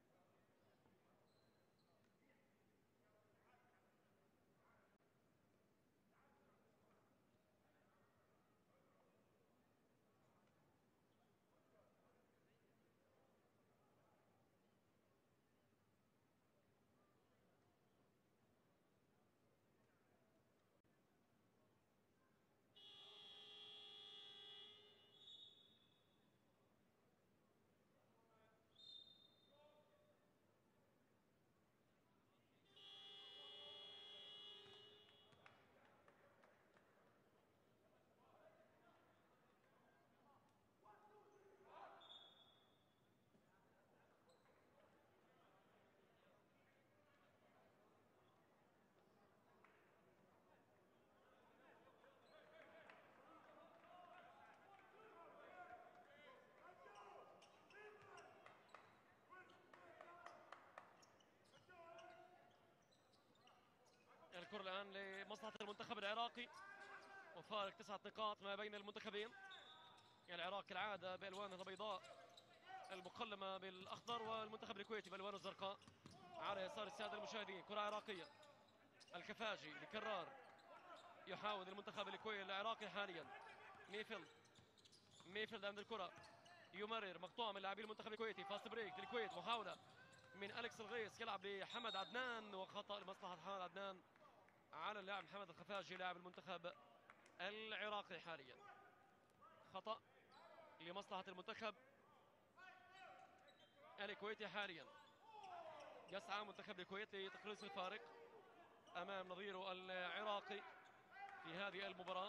الكرة الآن لمصلحة المنتخب العراقي، وفارق 9 نقاط ما بين المنتخبين. العراق كالعادة بألوانه البيضاء المقلمة بالأخضر، والمنتخب الكويتي بألوانه الزرقاء. على يسار السادة المشاهدين كرة عراقية، الكفاجي لكرار، يحاول المنتخب الكويتي العراقي حاليا. ميفيلد عند الكرة، يمرر، مقطوعة من لاعبي المنتخب الكويتي. فاست بريك للكويت، محاولة من أليكس الغيس، يلعب لحمد عدنان، وخطأ لمصلحة حمد عدنان على اللاعب محمد الخفاجي لاعب المنتخب العراقي حاليا. خطأ لمصلحة المنتخب الكويتي حاليا. يسعى منتخب الكويت لتقليص الفارق أمام نظيره العراقي في هذه المباراة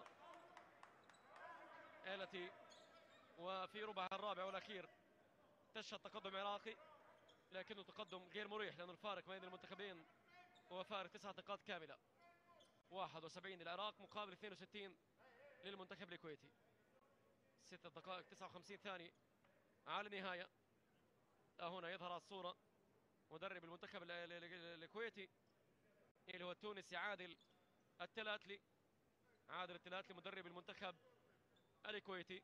التي وفي ربعها الرابع والأخير تشهد تقدم عراقي، لكنه تقدم غير مريح لأن الفارق بين المنتخبين هو فارق 9 نقاط كاملة. 71 للعراق مقابل 62 للمنتخب الكويتي. 6 دقائق 59 ثانية على النهاية. هنا يظهر الصورة مدرب المنتخب الكويتي اللي هو التونسي عادل التلاتلي. عادل التلاتلي مدرب المنتخب الكويتي.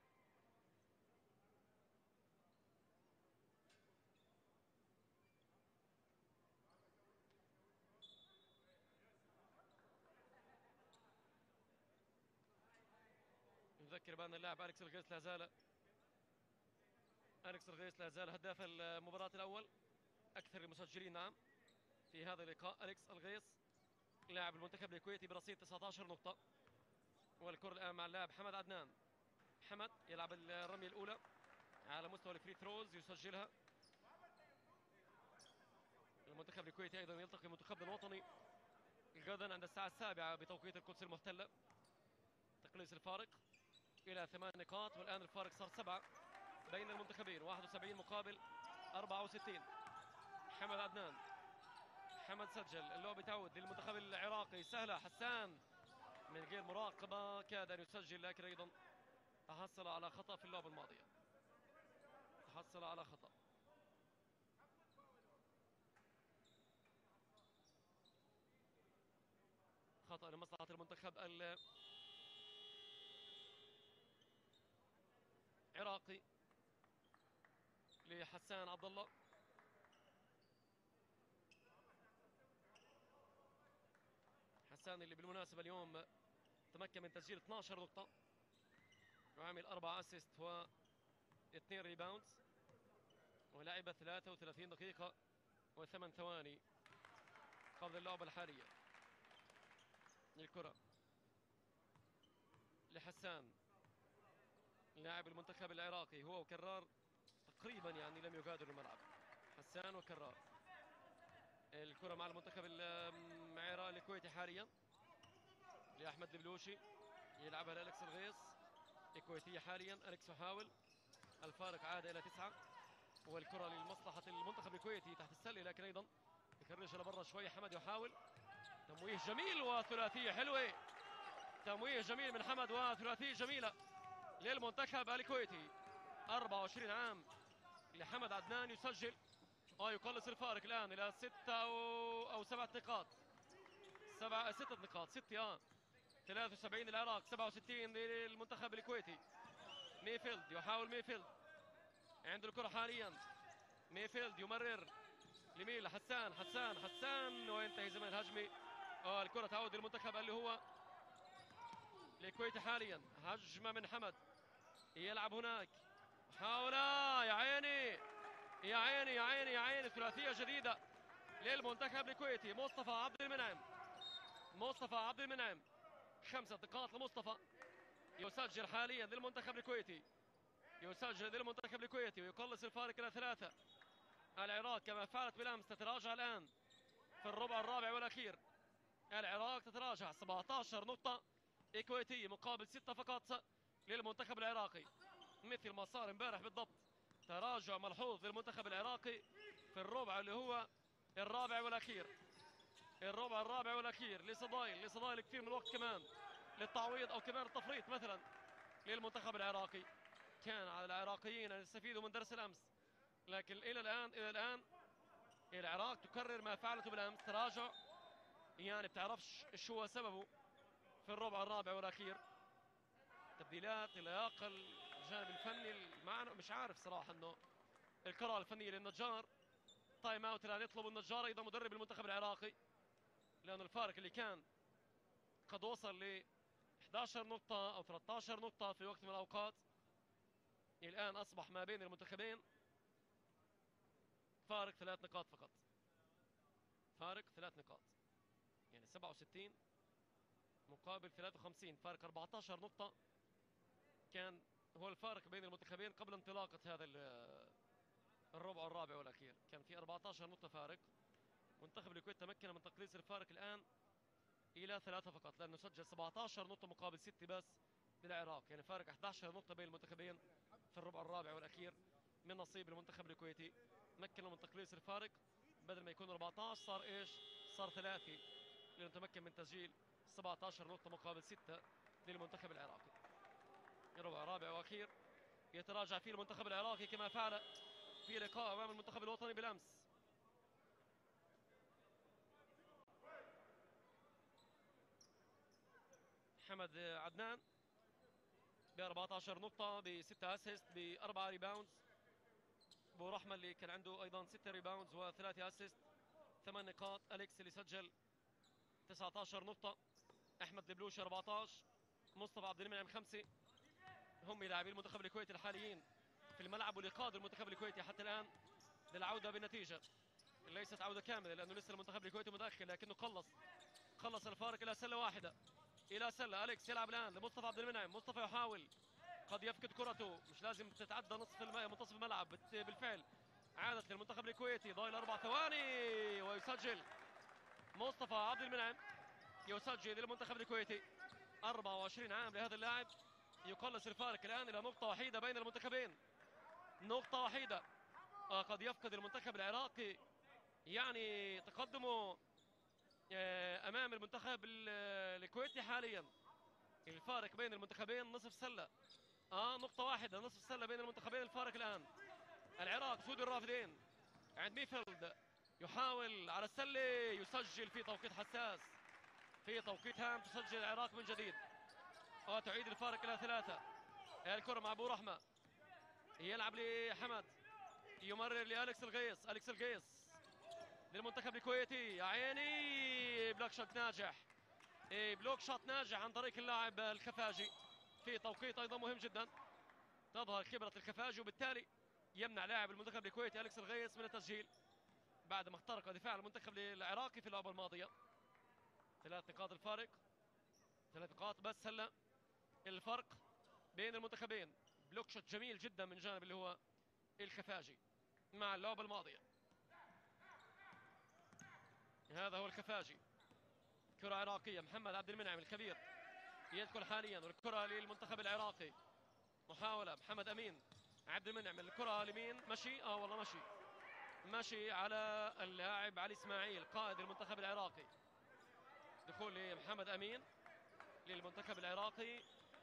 نذكر بأن اللاعب أليكس الغيس لا زال هداف المباراة الأول، أكثر المسجلين نعم في هذا اللقاء. أليكس الغيس لاعب المنتخب الكويتي برصيد 19 نقطة. والكرة الآن مع اللاعب حمد عدنان. حمد يلعب الرمية الأولى على مستوى الفري ثروز، يسجلها. المنتخب الكويتي أيضا يلتقي المنتخب الوطني غدا عند الساعة 7 بتوقيت القدس المحتلة. تقليص الفارق إلى 8 نقاط، والآن الفارق صار 7 بين المنتخبين، 71 مقابل 64. حمد عدنان، حمد سجل، اللعبة تعود للمنتخب العراقي، سهلة. حسان من غير مراقبة كاد أن يسجل، لكن أيضا تحصل على خطأ في اللعبة الماضية، تحصل على خطأ. خطأ لمصلحة المنتخب العراقي لحسان عبد الله. حسان اللي بالمناسبة اليوم تمكن من تسجيل 12 نقطة وعمل 4 اسيست و 2 ريباوندز، ولعب 33 دقيقة و8 ثواني قبل اللعبة الحالية. الكرة لحسان لاعب المنتخب العراقي، هو وكرار تقريبا يعني لم يغادروا الملعب. حسان وكرار. الكرة مع المنتخب الكويتي حاليا لأحمد البلوشي، يلعبها لأليكس الغيص. الكويتية حاليا، أليكس يحاول، الفارق عاد إلى 9، والكرة لمصلحة المنتخب الكويتي تحت السلة، لكن أيضا يكررش لبرا شوي. حمد يحاول تمويه جميل وثلاثية حلوة، تمويه جميل من حمد وثلاثية جميلة للمنتخب الكويتي. 24 عام لحمد عدنان يسجل ويقلص الفارق الآن إلى 6 أو 7 نقاط، 6 نقاط، 6 73 العراق، 67 للمنتخب الكويتي. ميفيلد يحاول، ميفيلد عنده الكرة حاليا، ميفيلد يمرر لمين؟ لحسان، حسان وينتهي زمن الهجمة. الكرة تعود للمنتخب اللي هو الكويتي حاليا. هجمة من حمد، يلعب هناك، حاول، يا عيني يا عيني يا عيني يا عيني، ثلاثية جديدة للمنتخب الكويتي. مصطفى عبد المنعم، مصطفى عبد المنعم، 5 نقاط لمصطفى، يسجل حاليا للمنتخب الكويتي، يسجل للمنتخب الكويتي ويقلص الفارق إلى 3. العراق كما فعلت بالأمس تتراجع الآن في الربع الرابع والأخير. العراق تتراجع 17 نقطة كويتية مقابل 6 فقط للمنتخب العراقي، مثل ما صار امبارح بالضبط. تراجع ملحوظ للمنتخب العراقي في الربع اللي هو الرابع والأخير، الربع الرابع والأخير. لصدايل كثير من الوقت كمان للتعويض أو كمان التفريط مثلا للمنتخب العراقي. كان على العراقيين أن يستفيدوا من درس الأمس، لكن إلى الآن العراق تكرر ما فعلته بالأمس، تراجع يعني بتعرفش شو هو سببه في الربع الرابع والأخير. تبديلات، اللياقة، الجانب الفني، مش عارف صراحة انه القراءة الفنية للنجار. تايم اوت الان يطلب النجار ايضا مدرب المنتخب العراقي، لأنه الفارق اللي كان قد وصل ل 11 نقطة أو 13 نقطة في وقت من الأوقات، الآن أصبح ما بين المنتخبين فارق 3 نقاط فقط، فارق 3 نقاط، يعني 67 مقابل 53، فارق 14 نقطة كان هو الفارق بين المنتخبين قبل انطلاقة هذا الربع الرابع والأخير. كان في 14 نقطة فارق. منتخب الكويت تمكن من تقليص الفارق الآن إلى 3 فقط، لأنه سجل 17 نقطة مقابل 6 بس للعراق، يعني فارق 11 نقطة بين المنتخبين في الربع الرابع والأخير من نصيب المنتخب الكويتي. مكنوا من تقليص الفارق، بدل ما يكون 14 صار ايش؟ صار 3، لأنه تمكن من تسجيل 17 نقطة مقابل 6 للمنتخب العراقي. الربع الرابع واخير يتراجع فيه المنتخب العراقي كما فعل في لقاء امام المنتخب الوطني بالامس. حمد عدنان ب 14 نقطة، ب 6 اسيست، ب 4 ريباوندز. ابو رحمة اللي كان عنده ايضا 6 ريباوندز و3 اسيست، 8 نقاط. اليكس اللي سجل 19 نقطة. احمد البلوشي 14. مصطفى عبد المنعم 5. هم لاعبي المنتخب الكويتي الحاليين في الملعب، واللي قادوا المنتخب الكويتي حتى الان للعودة بالنتيجة. ليست عودة كاملة لأنه لسه المنتخب الكويتي متأخر، لكنه خلص الفارق إلى سلة واحدة، إلى سلة. أليكس يلعب الآن لمصطفى عبد المنعم، مصطفى يحاول، قد يفقد كرته، مش لازم تتعدى منتصف الملعب. بالفعل عادت للمنتخب الكويتي، ضايل 4 ثواني ويسجل مصطفى عبد المنعم، يسجل للمنتخب الكويتي. 24 عام لهذا اللاعب، يقلص الفارق الآن إلى نقطة وحيدة بين المنتخبين، نقطة وحيدة. قد يفقد المنتخب العراقي يعني تقدمه امام المنتخب الكويتي حاليا. الفارق بين المنتخبين نصف سله، نقطة واحدة نصف السلة بين المنتخبين. الفارق الآن العراق سود الرافدين عند ميفيلد، يحاول على السلة، يسجل في توقيت حساس، في توقيت هام تسجل العراق من جديد وتعيد الفارق إلى 3. الكرة مع أبو رحمة، يلعب لحمد، يمرر لأليكس الغيص، أليكس الغيص للمنتخب الكويتي، يا عيني بلوك شوت ناجح، بلوك شوت ناجح عن طريق اللاعب الخفاجي في توقيت أيضا مهم جدا. تظهر خبرة الخفاجي وبالتالي يمنع لاعب المنتخب الكويتي أليكس الغيص من التسجيل بعد ما اخترق دفاع المنتخب العراقي في اللعبة الماضية. 3 نقاط الفارق، 3 نقاط بس هلا الفرق بين المنتخبين. بلوك شوت جميل جدا من جانب اللي هو الخفاجي مع اللعبة الماضية. هذا هو الخفاجي. كرة عراقية، محمد عبد المنعم الكبير يدخل حاليا والكرة للمنتخب العراقي. محاولة محمد أمين، عبد المنعم الكرة لمين؟ مشي والله مشي على اللاعب علي إسماعيل قائد المنتخب العراقي. دخول لمحمد أمين للمنتخب العراقي،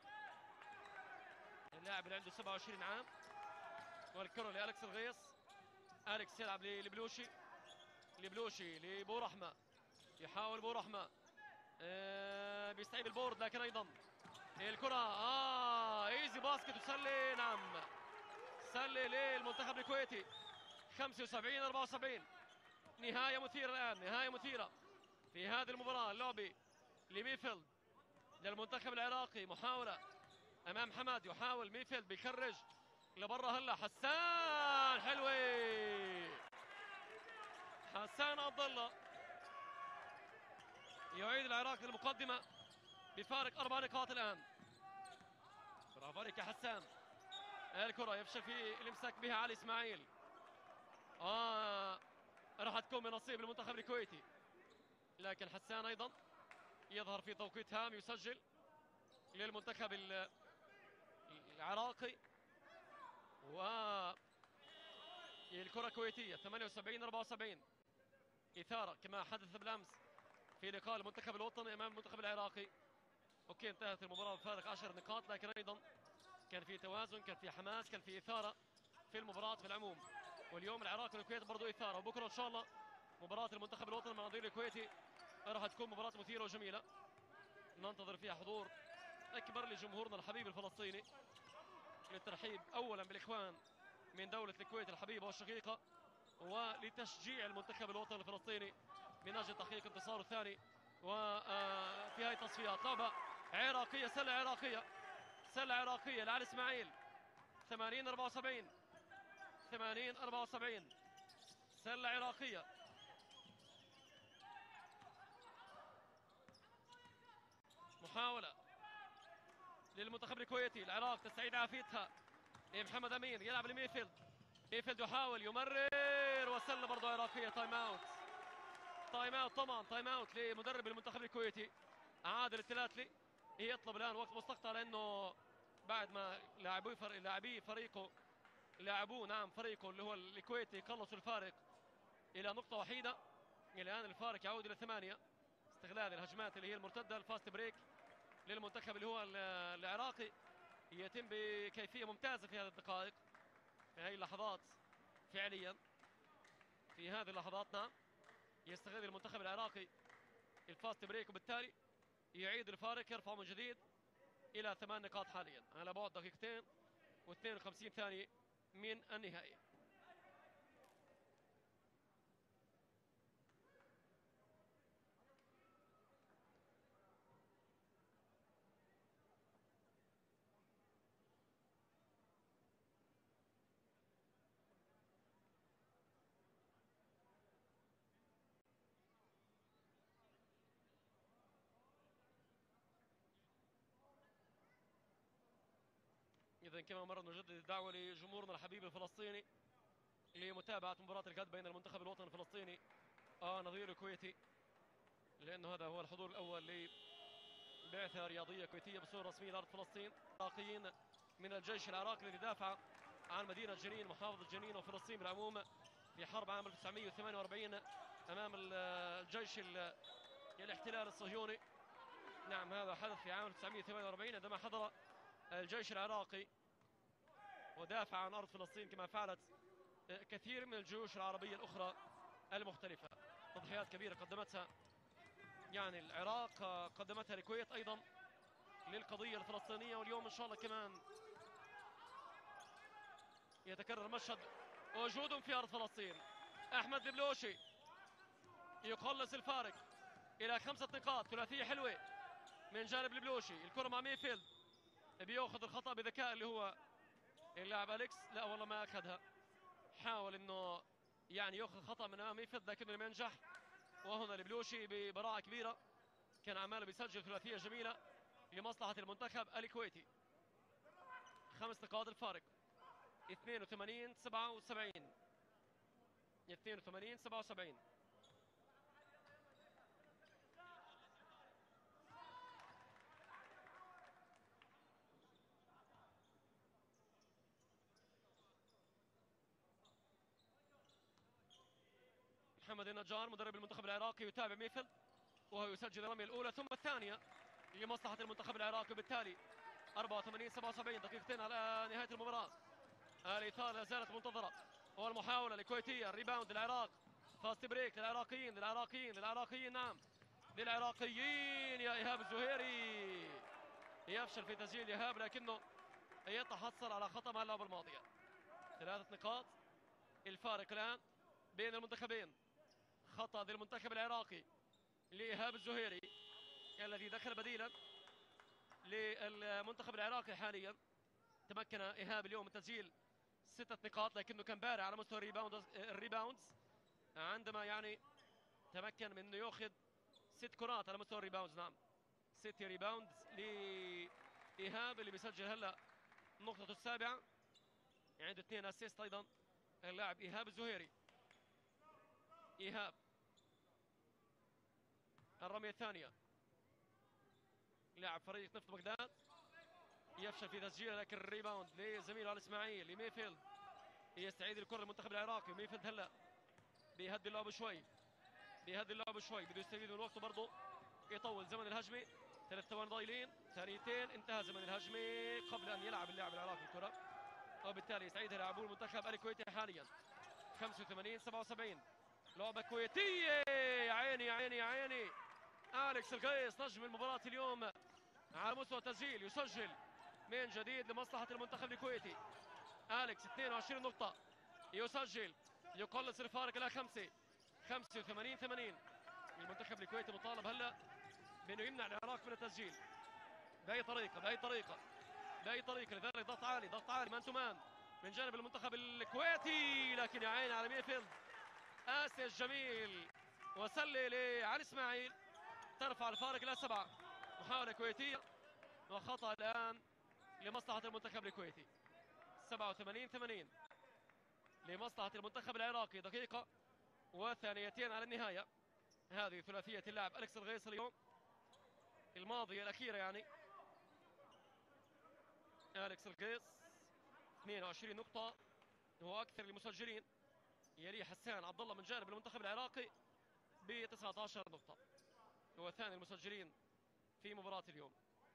اللاعب اللي عنده 27 عام. والكرة لأليكس الغيص، أليكس يلعب لبلوشي، لبلوشي لبو رحمة، يحاول بو رحمة بيستعيد البورد، لكن أيضا الكرة ايزي باسكت وسلة. نعم سلة للمنتخب الكويتي. 75-74. نهاية مثيرة الآن، نهاية مثيرة في هذه المباراة. اللوبي لميفيلد للمنتخب العراقي، محاولة أمام حماد، يحاول ميفيلد بيخرج لبرا. هلا حسان، حلوة حسان عبد الله يعيد العراق للمقدمة بفارق 4 نقاط الآن. برافو عليك يا حسان. الكرة يفشل في الامساك بها علي اسماعيل. راح تكون من نصيب المنتخب الكويتي، لكن حسان ايضا يظهر في توقيت هام، يسجل للمنتخب العراقي. و الكرة كويتية. 78-74. إثارة كما حدث بالأمس في لقاء المنتخب الوطني أمام المنتخب العراقي. أوكي انتهت المباراة بفارق 10 نقاط، لكن أيضا كان في توازن، كان في حماس، كان في إثارة في المباراة في العموم. واليوم العراق والكويت برضو إثارة، وبكرة إن شاء الله مباراة المنتخب الوطني مع النظير الكويتي راح تكون مباراة مثيرة وجميلة ننتظر فيها حضور أكبر لجمهورنا الحبيب الفلسطيني، للترحيب أولا بالإخوان من دولة الكويت الحبيبة والشقيقة، ولتشجيع المنتخب الوطني الفلسطيني من أجل تحقيق انتصاره الثاني. وفي هاي التصفيات لعبة عراقية، سلة عراقية، سلة عراقية لعلي إسماعيل. 80-74. 80-74. سلة عراقية. محاولة للمنتخب الكويتي. العراق تستعيد عافيتها. محمد أمين يلعب لميفيلد، ميفيلد يحاول يمرر، وسلة برضه عراقية. تايم اوت، تايم اوت طبعا، تايم اوت لمدرب المنتخب الكويتي عادل التلاتلي. يطلب الآن وقت مستقطع لأنه بعد ما لاعبي فريقه فريقه اللي هو الكويتي يقلصوا الفارق إلى نقطة وحيدة. الآن الفارق يعود إلى 8. استغلال الهجمات اللي هي المرتدة، الفاست بريك للمنتخب اللي هو العراقي يتم بكيفية ممتازة في هذه الدقائق، في هذه اللحظات فعليا. في هذه اللحظات نعم يستغل المنتخب العراقي الفاست بريك، وبالتالي يعيد الفارق، يرفع من جديد إلى 8 نقاط حاليا على بعد دقيقتين و52 ثانية من النهاية. إذا كما مرة نجدد الدعوة لجمهورنا الحبيب الفلسطيني لمتابعة مباراة الغد بين المنتخب الوطني الفلسطيني نظير الكويتي، لأنه هذا هو الحضور الأول لبعثة رياضية كويتية بصورة رسمية لأرض فلسطين. عراقيين من الجيش العراقي الذي دافع عن مدينة جنين محافظة جنين وفلسطين بالعموم في حرب عام 1948 أمام الجيش الاحتلال الصهيوني. نعم هذا حدث في عام 1948 عندما حضر الجيش العراقي ودافع عن أرض فلسطين كما فعلت كثير من الجيوش العربية الأخرى المختلفة. تضحيات كبيرة قدمتها يعني العراق، قدمتها الكويت أيضا للقضية الفلسطينية، واليوم إن شاء الله كمان يتكرر مشهد وجود في أرض فلسطين. أحمد البلوشي يقلص الفارق إلى 5 نقاط. ثلاثية حلوة من جانب البلوشي، الكرة مع ميفيلد، بياخذ الخطأ بذكاء اللي هو اللاعب أليكس. لا والله ما أخذها، حاول إنه يعني ياخذ خطأ من أمام ميفيلد لكنه لم ينجح. وهنا البلوشي ببراعة كبيرة كان عماله بيسجل ثلاثية جميلة لمصلحة المنتخب الكويتي. 5 نقاط الفارق، 82 77. 82 77. محمد النجار مدرب المنتخب العراقي يتابع ميفيلد وهو يسجل الرمية الأولى ثم الثانية لمصلحة المنتخب العراقي، وبالتالي 84 77. دقيقتين على نهاية المباراة. الإثارة لا زالت منتظرة والمحاولة الكويتية. الريباوند للعراق، فاست بريك للعراقيين للعراقيين للعراقيين، نعم للعراقيين. يا إيهاب الزهيري يفشل في تسجيل إيهاب لكنه يتحصل على خطأ مع اللعبة الماضية. 3 نقاط الفارق الآن بين المنتخبين. خطأ للمنتخب العراقي لإيهاب الزهيري الذي دخل بديلا للمنتخب العراقي حاليا. تمكن إيهاب اليوم من تسجيل 6 نقاط لكنه كان بارع على مستوى الريباوندز عندما يعني تمكن من انه ياخذ 6 كرات على مستوى الريباوندز. نعم 6 ريباوندز لإيهاب اللي بيسجل هلا نقطته السابعة، عنده 2 اسيست ايضا اللاعب إيهاب الزهيري. إيهاب الرمية الثانية، لاعب فريق نفط بغداد، يفشل في تسجيله لكن الريباوند لزميله علي اسماعيل لميفيلد يستعيد الكرة للمنتخب العراقي. ميفيلد هلا بيهدي اللعب شوي، بيهدي اللعب شوي، بده يستفيد من وقته برضه، يطول زمن الهجمة. 3 ثواني ضايلين، ثانيتين انتهى زمن الهجمة قبل أن يلعب اللاعب العراقي الكرة، وبالتالي يستعيدها لاعبو المنتخب الكويتي حاليا. 85 77. لعبة كويتية، يا عيني يا عيني يا عيني. أليكس القيس نجم المباراة اليوم على مستوى التسجيل، يسجل من جديد لمصلحة المنتخب الكويتي. أليكس 22 نقطة، يسجل، يقلص الفارق إلى 5. 85 80. المنتخب الكويتي مطالب هلا بأنه يمنع العراق من التسجيل بأي طريقة بأي طريقة بأي طريقة. لذلك ضغط عالي، ضغط عالي، مان تو مان من جانب المنتخب الكويتي، لكن يا عيني على ميفيلد. آسيس جميل وسلة لعلي اسماعيل ترفع الفارق إلى 7. محاولة كويتية وخطأ الآن لمصلحة المنتخب الكويتي. 87 80 لمصلحة المنتخب العراقي. دقيقة وثانيتين على النهاية. هذه ثلاثية اللاعب أليكس الغيص اليوم الماضية الأخيرة يعني. أليكس الغيص 22 نقطة، هو أكثر المسجلين، يليه حسان عبد الله من جانب المنتخب العراقي ب 19 نقطة، هو ثاني المسجلين في مباراة اليوم.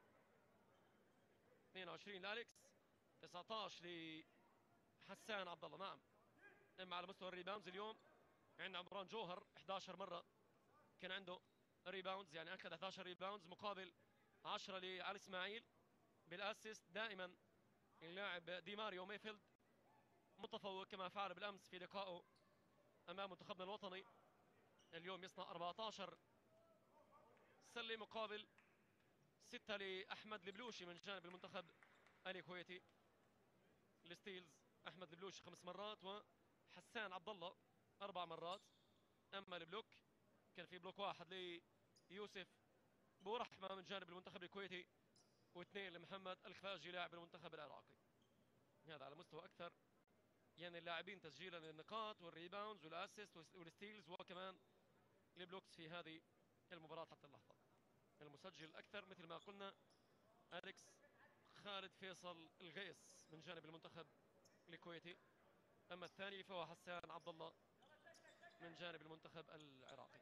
22 لأليكس، 19 لحسان عبد الله. نعم، اما على مستوى الريباوندز اليوم عندنا عمران جوهر 11 مرة كان عنده ريباوندز، يعني اخذ 11 ريباوندز مقابل 10 لعلي اسماعيل. بالاسيست دائما اللاعب دي ماريو ميفيلد متفوق كما فعل بالامس في لقائه امام منتخبنا الوطني. اليوم يصنع 14 سله مقابل 6 لاحمد البلوشي من جانب المنتخب الكويتي. الستيلز احمد البلوشي 5 مرات وحسان عبد الله 4 مرات. اما البلوك كان في بلوك واحد ليوسف بورحمه من جانب المنتخب الكويتي واثنين لمحمد الخفاجي لاعب المنتخب العراقي. هذا على مستوى اكثر يعني اللاعبين تسجيلا للنقاط والريباوندز والاسيست والستيلز وكمان البلوكس في هذه المباراه حتى اللحظه. المسجل الاكثر مثل ما قلنا أليكس خالد فيصل الغيس من جانب المنتخب الكويتي، اما الثاني فهو حسان عبد الله من جانب المنتخب العراقي.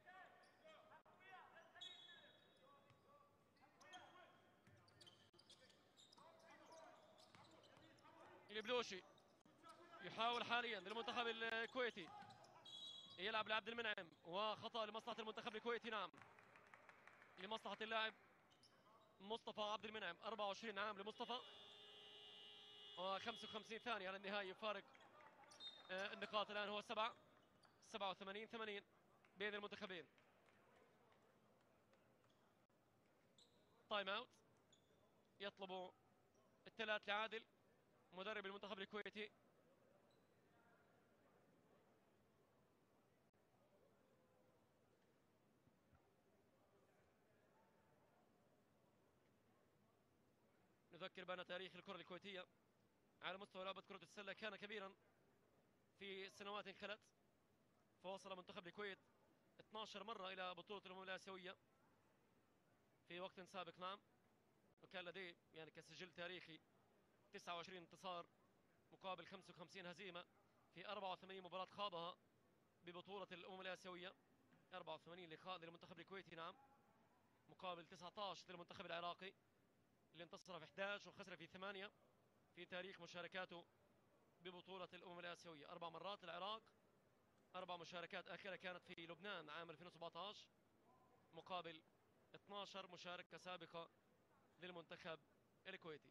البلوشي يحاول حاليا للمنتخب الكويتي يلعب لعبد المنعم، وخطأ لمصلحة المنتخب الكويتي. نعم، لمصلحة اللاعب مصطفى عبد المنعم. 24 عام لمصطفى، و55 ثانية على النهاية. يفارق النقاط الآن هو 87 بين المنتخبين. تايم اوت يطلب الثلاث لعادل مدرب المنتخب الكويتي. نذكر بأن تاريخ الكرة الكويتية على مستوى لعبة كرة السلة كان كبيرا في سنوات خلت، فوصل منتخب الكويت 12 مرة إلى بطولة الأمم الآسيوية في وقت سابق. نعم، وكان لديه يعني كسجل تاريخي 29 انتصار مقابل 55 هزيمة في 84 مباراة خاضها ببطولة الأمم الآسيوية. 84 لقاء للمنتخب الكويتي، نعم، مقابل 19 للمنتخب العراقي اللي انتصر في 11 وخسر في 8 في تاريخ مشاركاته ببطولة الأمم الآسيوية. 4 مرات العراق، 4 مشاركات آخرة كانت في لبنان عام 2017 مقابل 12 مشاركة سابقة للمنتخب الكويتي.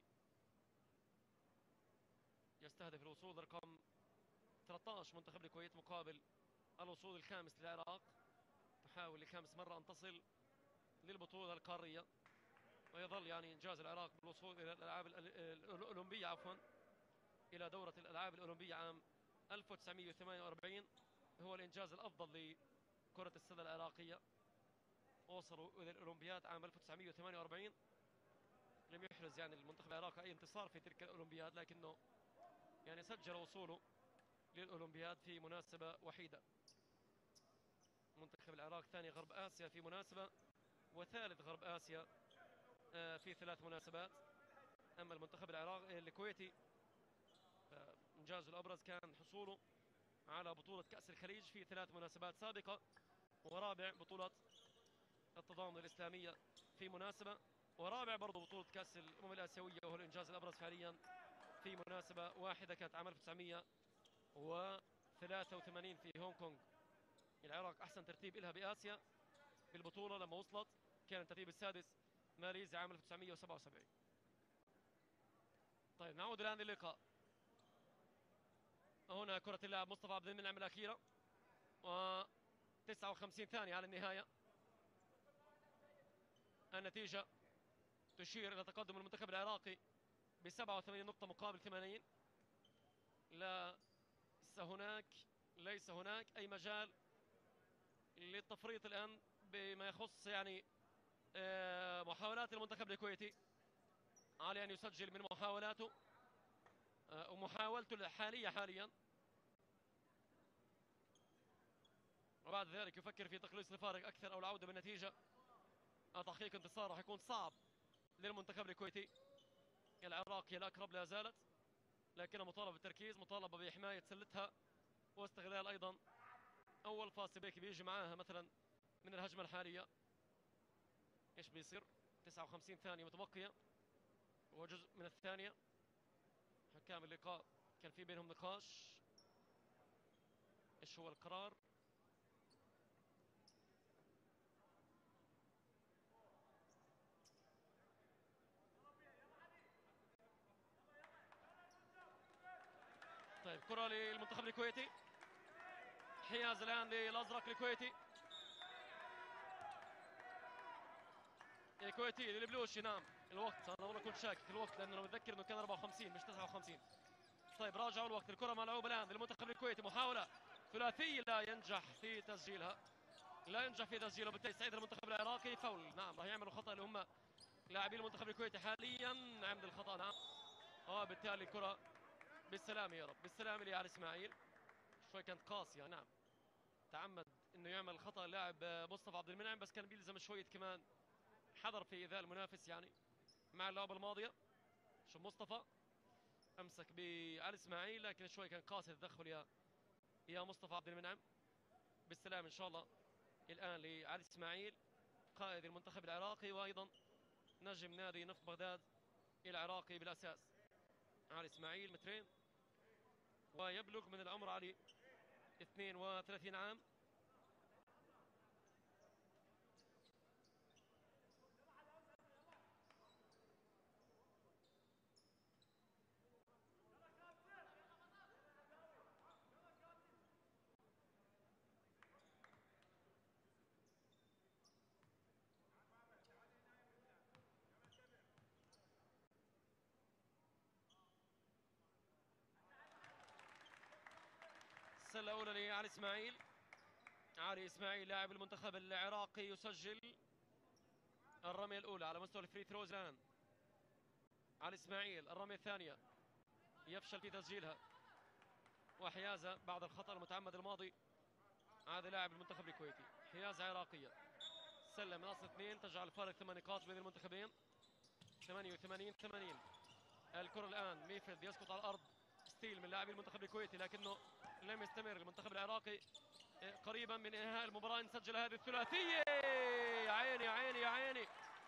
يستهدف الوصول لرقم 13 منتخب الكويت مقابل الوصول الخامس للعراق، تحاول لخامس مرة أن تصل للبطولة القارية، ويظل يعني إنجاز العراق بالوصول إلى الألعاب الأولمبية، عفوا إلى دورة الألعاب الأولمبية عام 1948 هو الإنجاز الأفضل لكرة السلة العراقية. وصلوا إلى الأولمبياد عام 1948. لم يحرز يعني المنتخب العراقي أي انتصار في تلك الأولمبياد، لكنه يعني سجل وصوله للأولمبياد في مناسبة وحيدة. منتخب العراق ثاني غرب آسيا في مناسبة، وثالث غرب آسيا في 3 مناسبات. أما المنتخب العراقي الكويتي إنجازه الأبرز كان حصوله على بطولة كأس الخليج في 3 مناسبات سابقة، ورابع بطولة التضامن الإسلامية في مناسبة، ورابع برضو بطولة كأس الأمم الآسيوية، وهو الإنجاز الأبرز فعليا في مناسبة واحدة كانت عام 1983 في هونغ كونغ. العراق أحسن ترتيب لها بآسيا بالبطولة لما وصلت، كان الترتيب السادس، ماليزيا عام 1977. طيب نعود الآن للقاء. هنا كرة اللاعب مصطفى عبد المنعم الأخيرة، و 59 ثانية على النهاية. النتيجة تشير إلى تقدم المنتخب العراقي ب 87 نقطة مقابل 80. ليس هناك أي مجال للتفريط الآن بما يخص يعني محاولات المنتخب الكويتي. على أن يسجل من محاولاته ومحاولته الحالية حاليا، وبعد ذلك يفكر في تقليص الفارق أكثر أو العودة بالنتيجة. تحقيق انتصار راح يكون صعب للمنتخب الكويتي. العراقي الأقرب لا زالت، لكنها مطالبة بالتركيز، مطالبة بحماية سلتها واستغلال أيضا أول فاست بريك بيجي معاها مثلا من الهجمة الحالية. إيش بيصير؟ 59 ثانية متبقية وجزء من الثانية. حكام اللقاء كان في بينهم نقاش، إيش هو القرار؟ طيب كرة للمنتخب الكويتي، حياز الآن للأزرق الكويتي. الكويتي للبلوشي. نعم الوقت، أنا والله كنت شاكك الوقت لأنه متذكر أنه كان 54 مش 59. طيب راجعوا الوقت. الكرة ملعوبة الآن للمنتخب الكويتي، محاولة ثلاثية لا ينجح في تسجيلها، وبالتالي سعيد المنتخب العراقي. فاول. نعم راح يعملوا خطأ اللي هم لاعبين المنتخب الكويتي حاليا، عمد الخطأ. نعم، وبالتالي الكرة بالسلامة يا رب، بالسلامة لعلي اسماعيل. شوي كانت قاسية. نعم، تعمد انه يعمل خطأ اللاعب مصطفى عبد المنعم، بس كان بيلزم شوية كمان حذر في إيذاء المنافس يعني مع اللعبة الماضية. شوف مصطفى امسك بعلي اسماعيل، لكن شوي كان قاسي التدخل يا مصطفى عبد المنعم. بالسلام ان شاء الله الان لعلي اسماعيل قائد المنتخب العراقي، وايضا نجم نادي نفط بغداد العراقي بالاساس. علي اسماعيل مترين، ويبلغ من العمر علي 32 عام. السلة الأولى لعلي إسماعيل. علي إسماعيل لاعب المنتخب العراقي يسجل الرمية الأولى على مستوى الفري ثروز الآن. علي إسماعيل الرمية الثانية يفشل في تسجيلها، وحيازة بعد الخطأ المتعمد الماضي. هذا لاعب المنتخب الكويتي، حيازة عراقية. سلة من أصل 2 تجعل الفارق 8 نقاط بين المنتخبين. 88-80. الكرة الآن ميفيلد يسقط على الأرض، ستيل من لاعبي المنتخب الكويتي، لكنه لم يستمر المنتخب العراقي قريبا من انهاء المباراه ان سجل هذه الثلاثيه. يا عيني يا عيني يا عيني.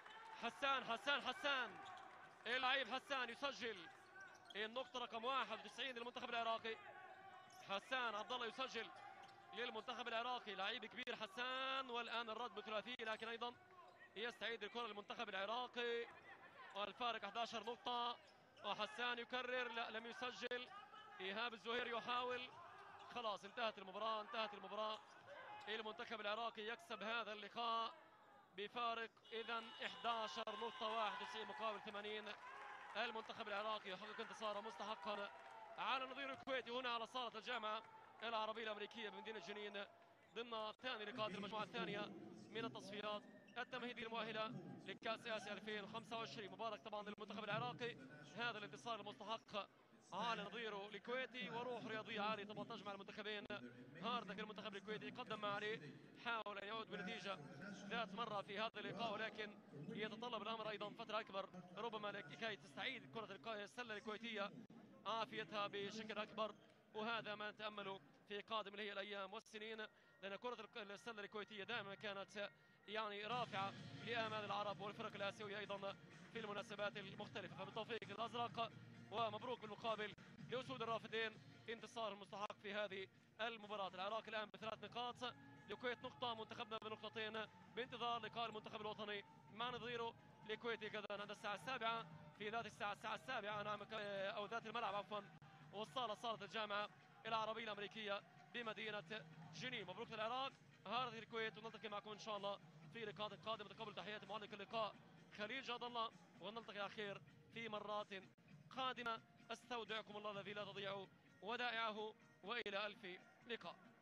حسان اللاعب حسان يسجل النقطه رقم 91 للمنتخب العراقي. حسان عبد الله يسجل للمنتخب العراقي، لعيب كبير حسان. والان الرد بثلاثيه، لكن ايضا يستعيد الكره للمنتخب العراقي والفارق 11 نقطه. وحسان يكرر، لا لم يسجل. ايهاب الزهير يحاول. خلاص انتهت المباراة. المنتخب العراقي يكسب هذا اللقاء بفارق اذا 11 نقطة، 91 مقابل 80. المنتخب العراقي يحقق انتصارا مستحقا على نظير الكويتي هنا على صالة الجامعة العربية الأمريكية بمدينة جنين، ضمن ثاني لقاءات المجموعة الثانية من التصفيات التمهيدية المؤهلة لكأس آسيا 2025. مبارك طبعا للمنتخب العراقي هذا الانتصار المستحق على نظيره الكويتي، وروح رياضية عالية طبعا تجمع المنتخبين. هاردك المنتخب الكويتي قدم ما عليه، حاول ان يعود بنتيجة ذات مرة في هذا اللقاء، ولكن يتطلب الامر ايضا فترة اكبر ربما لكي تستعيد كرة السلة الكويتية عافيتها بشكل اكبر. وهذا ما نتأمله في قادم اللي هي الايام والسنين، لان كرة السلة الكويتية دائما كانت يعني رافعة لآمال العرب والفرق الآسيوية ايضا في المناسبات المختلفة. فبالتوفيق الازرق، ومبروك بالمقابل لأسود الرافدين انتصار مستحق في هذه المباراة. العراق الآن ب3 نقاط، الكويت نقطة، منتخبنا بنقطتين، بانتظار لقاء المنتخب الوطني مع نظيره الكويتي غدا عند الساعة 7 في ذات الساعة 7 نعم، أو ذات الملعب عفوا، والصالة صالة الجامعة العربية الأمريكية بمدينة جنين. مبروك للعراق، هذه الكويت، ونلتقي معكم إن شاء الله في لقاء قادم. تقبل تحياتي معلق اللقاء خليل جاد الله، ونلتقي على خير في مرات قادمة. استودعكم الله الذي لا تضيع ودائعه، والى الف لقاء.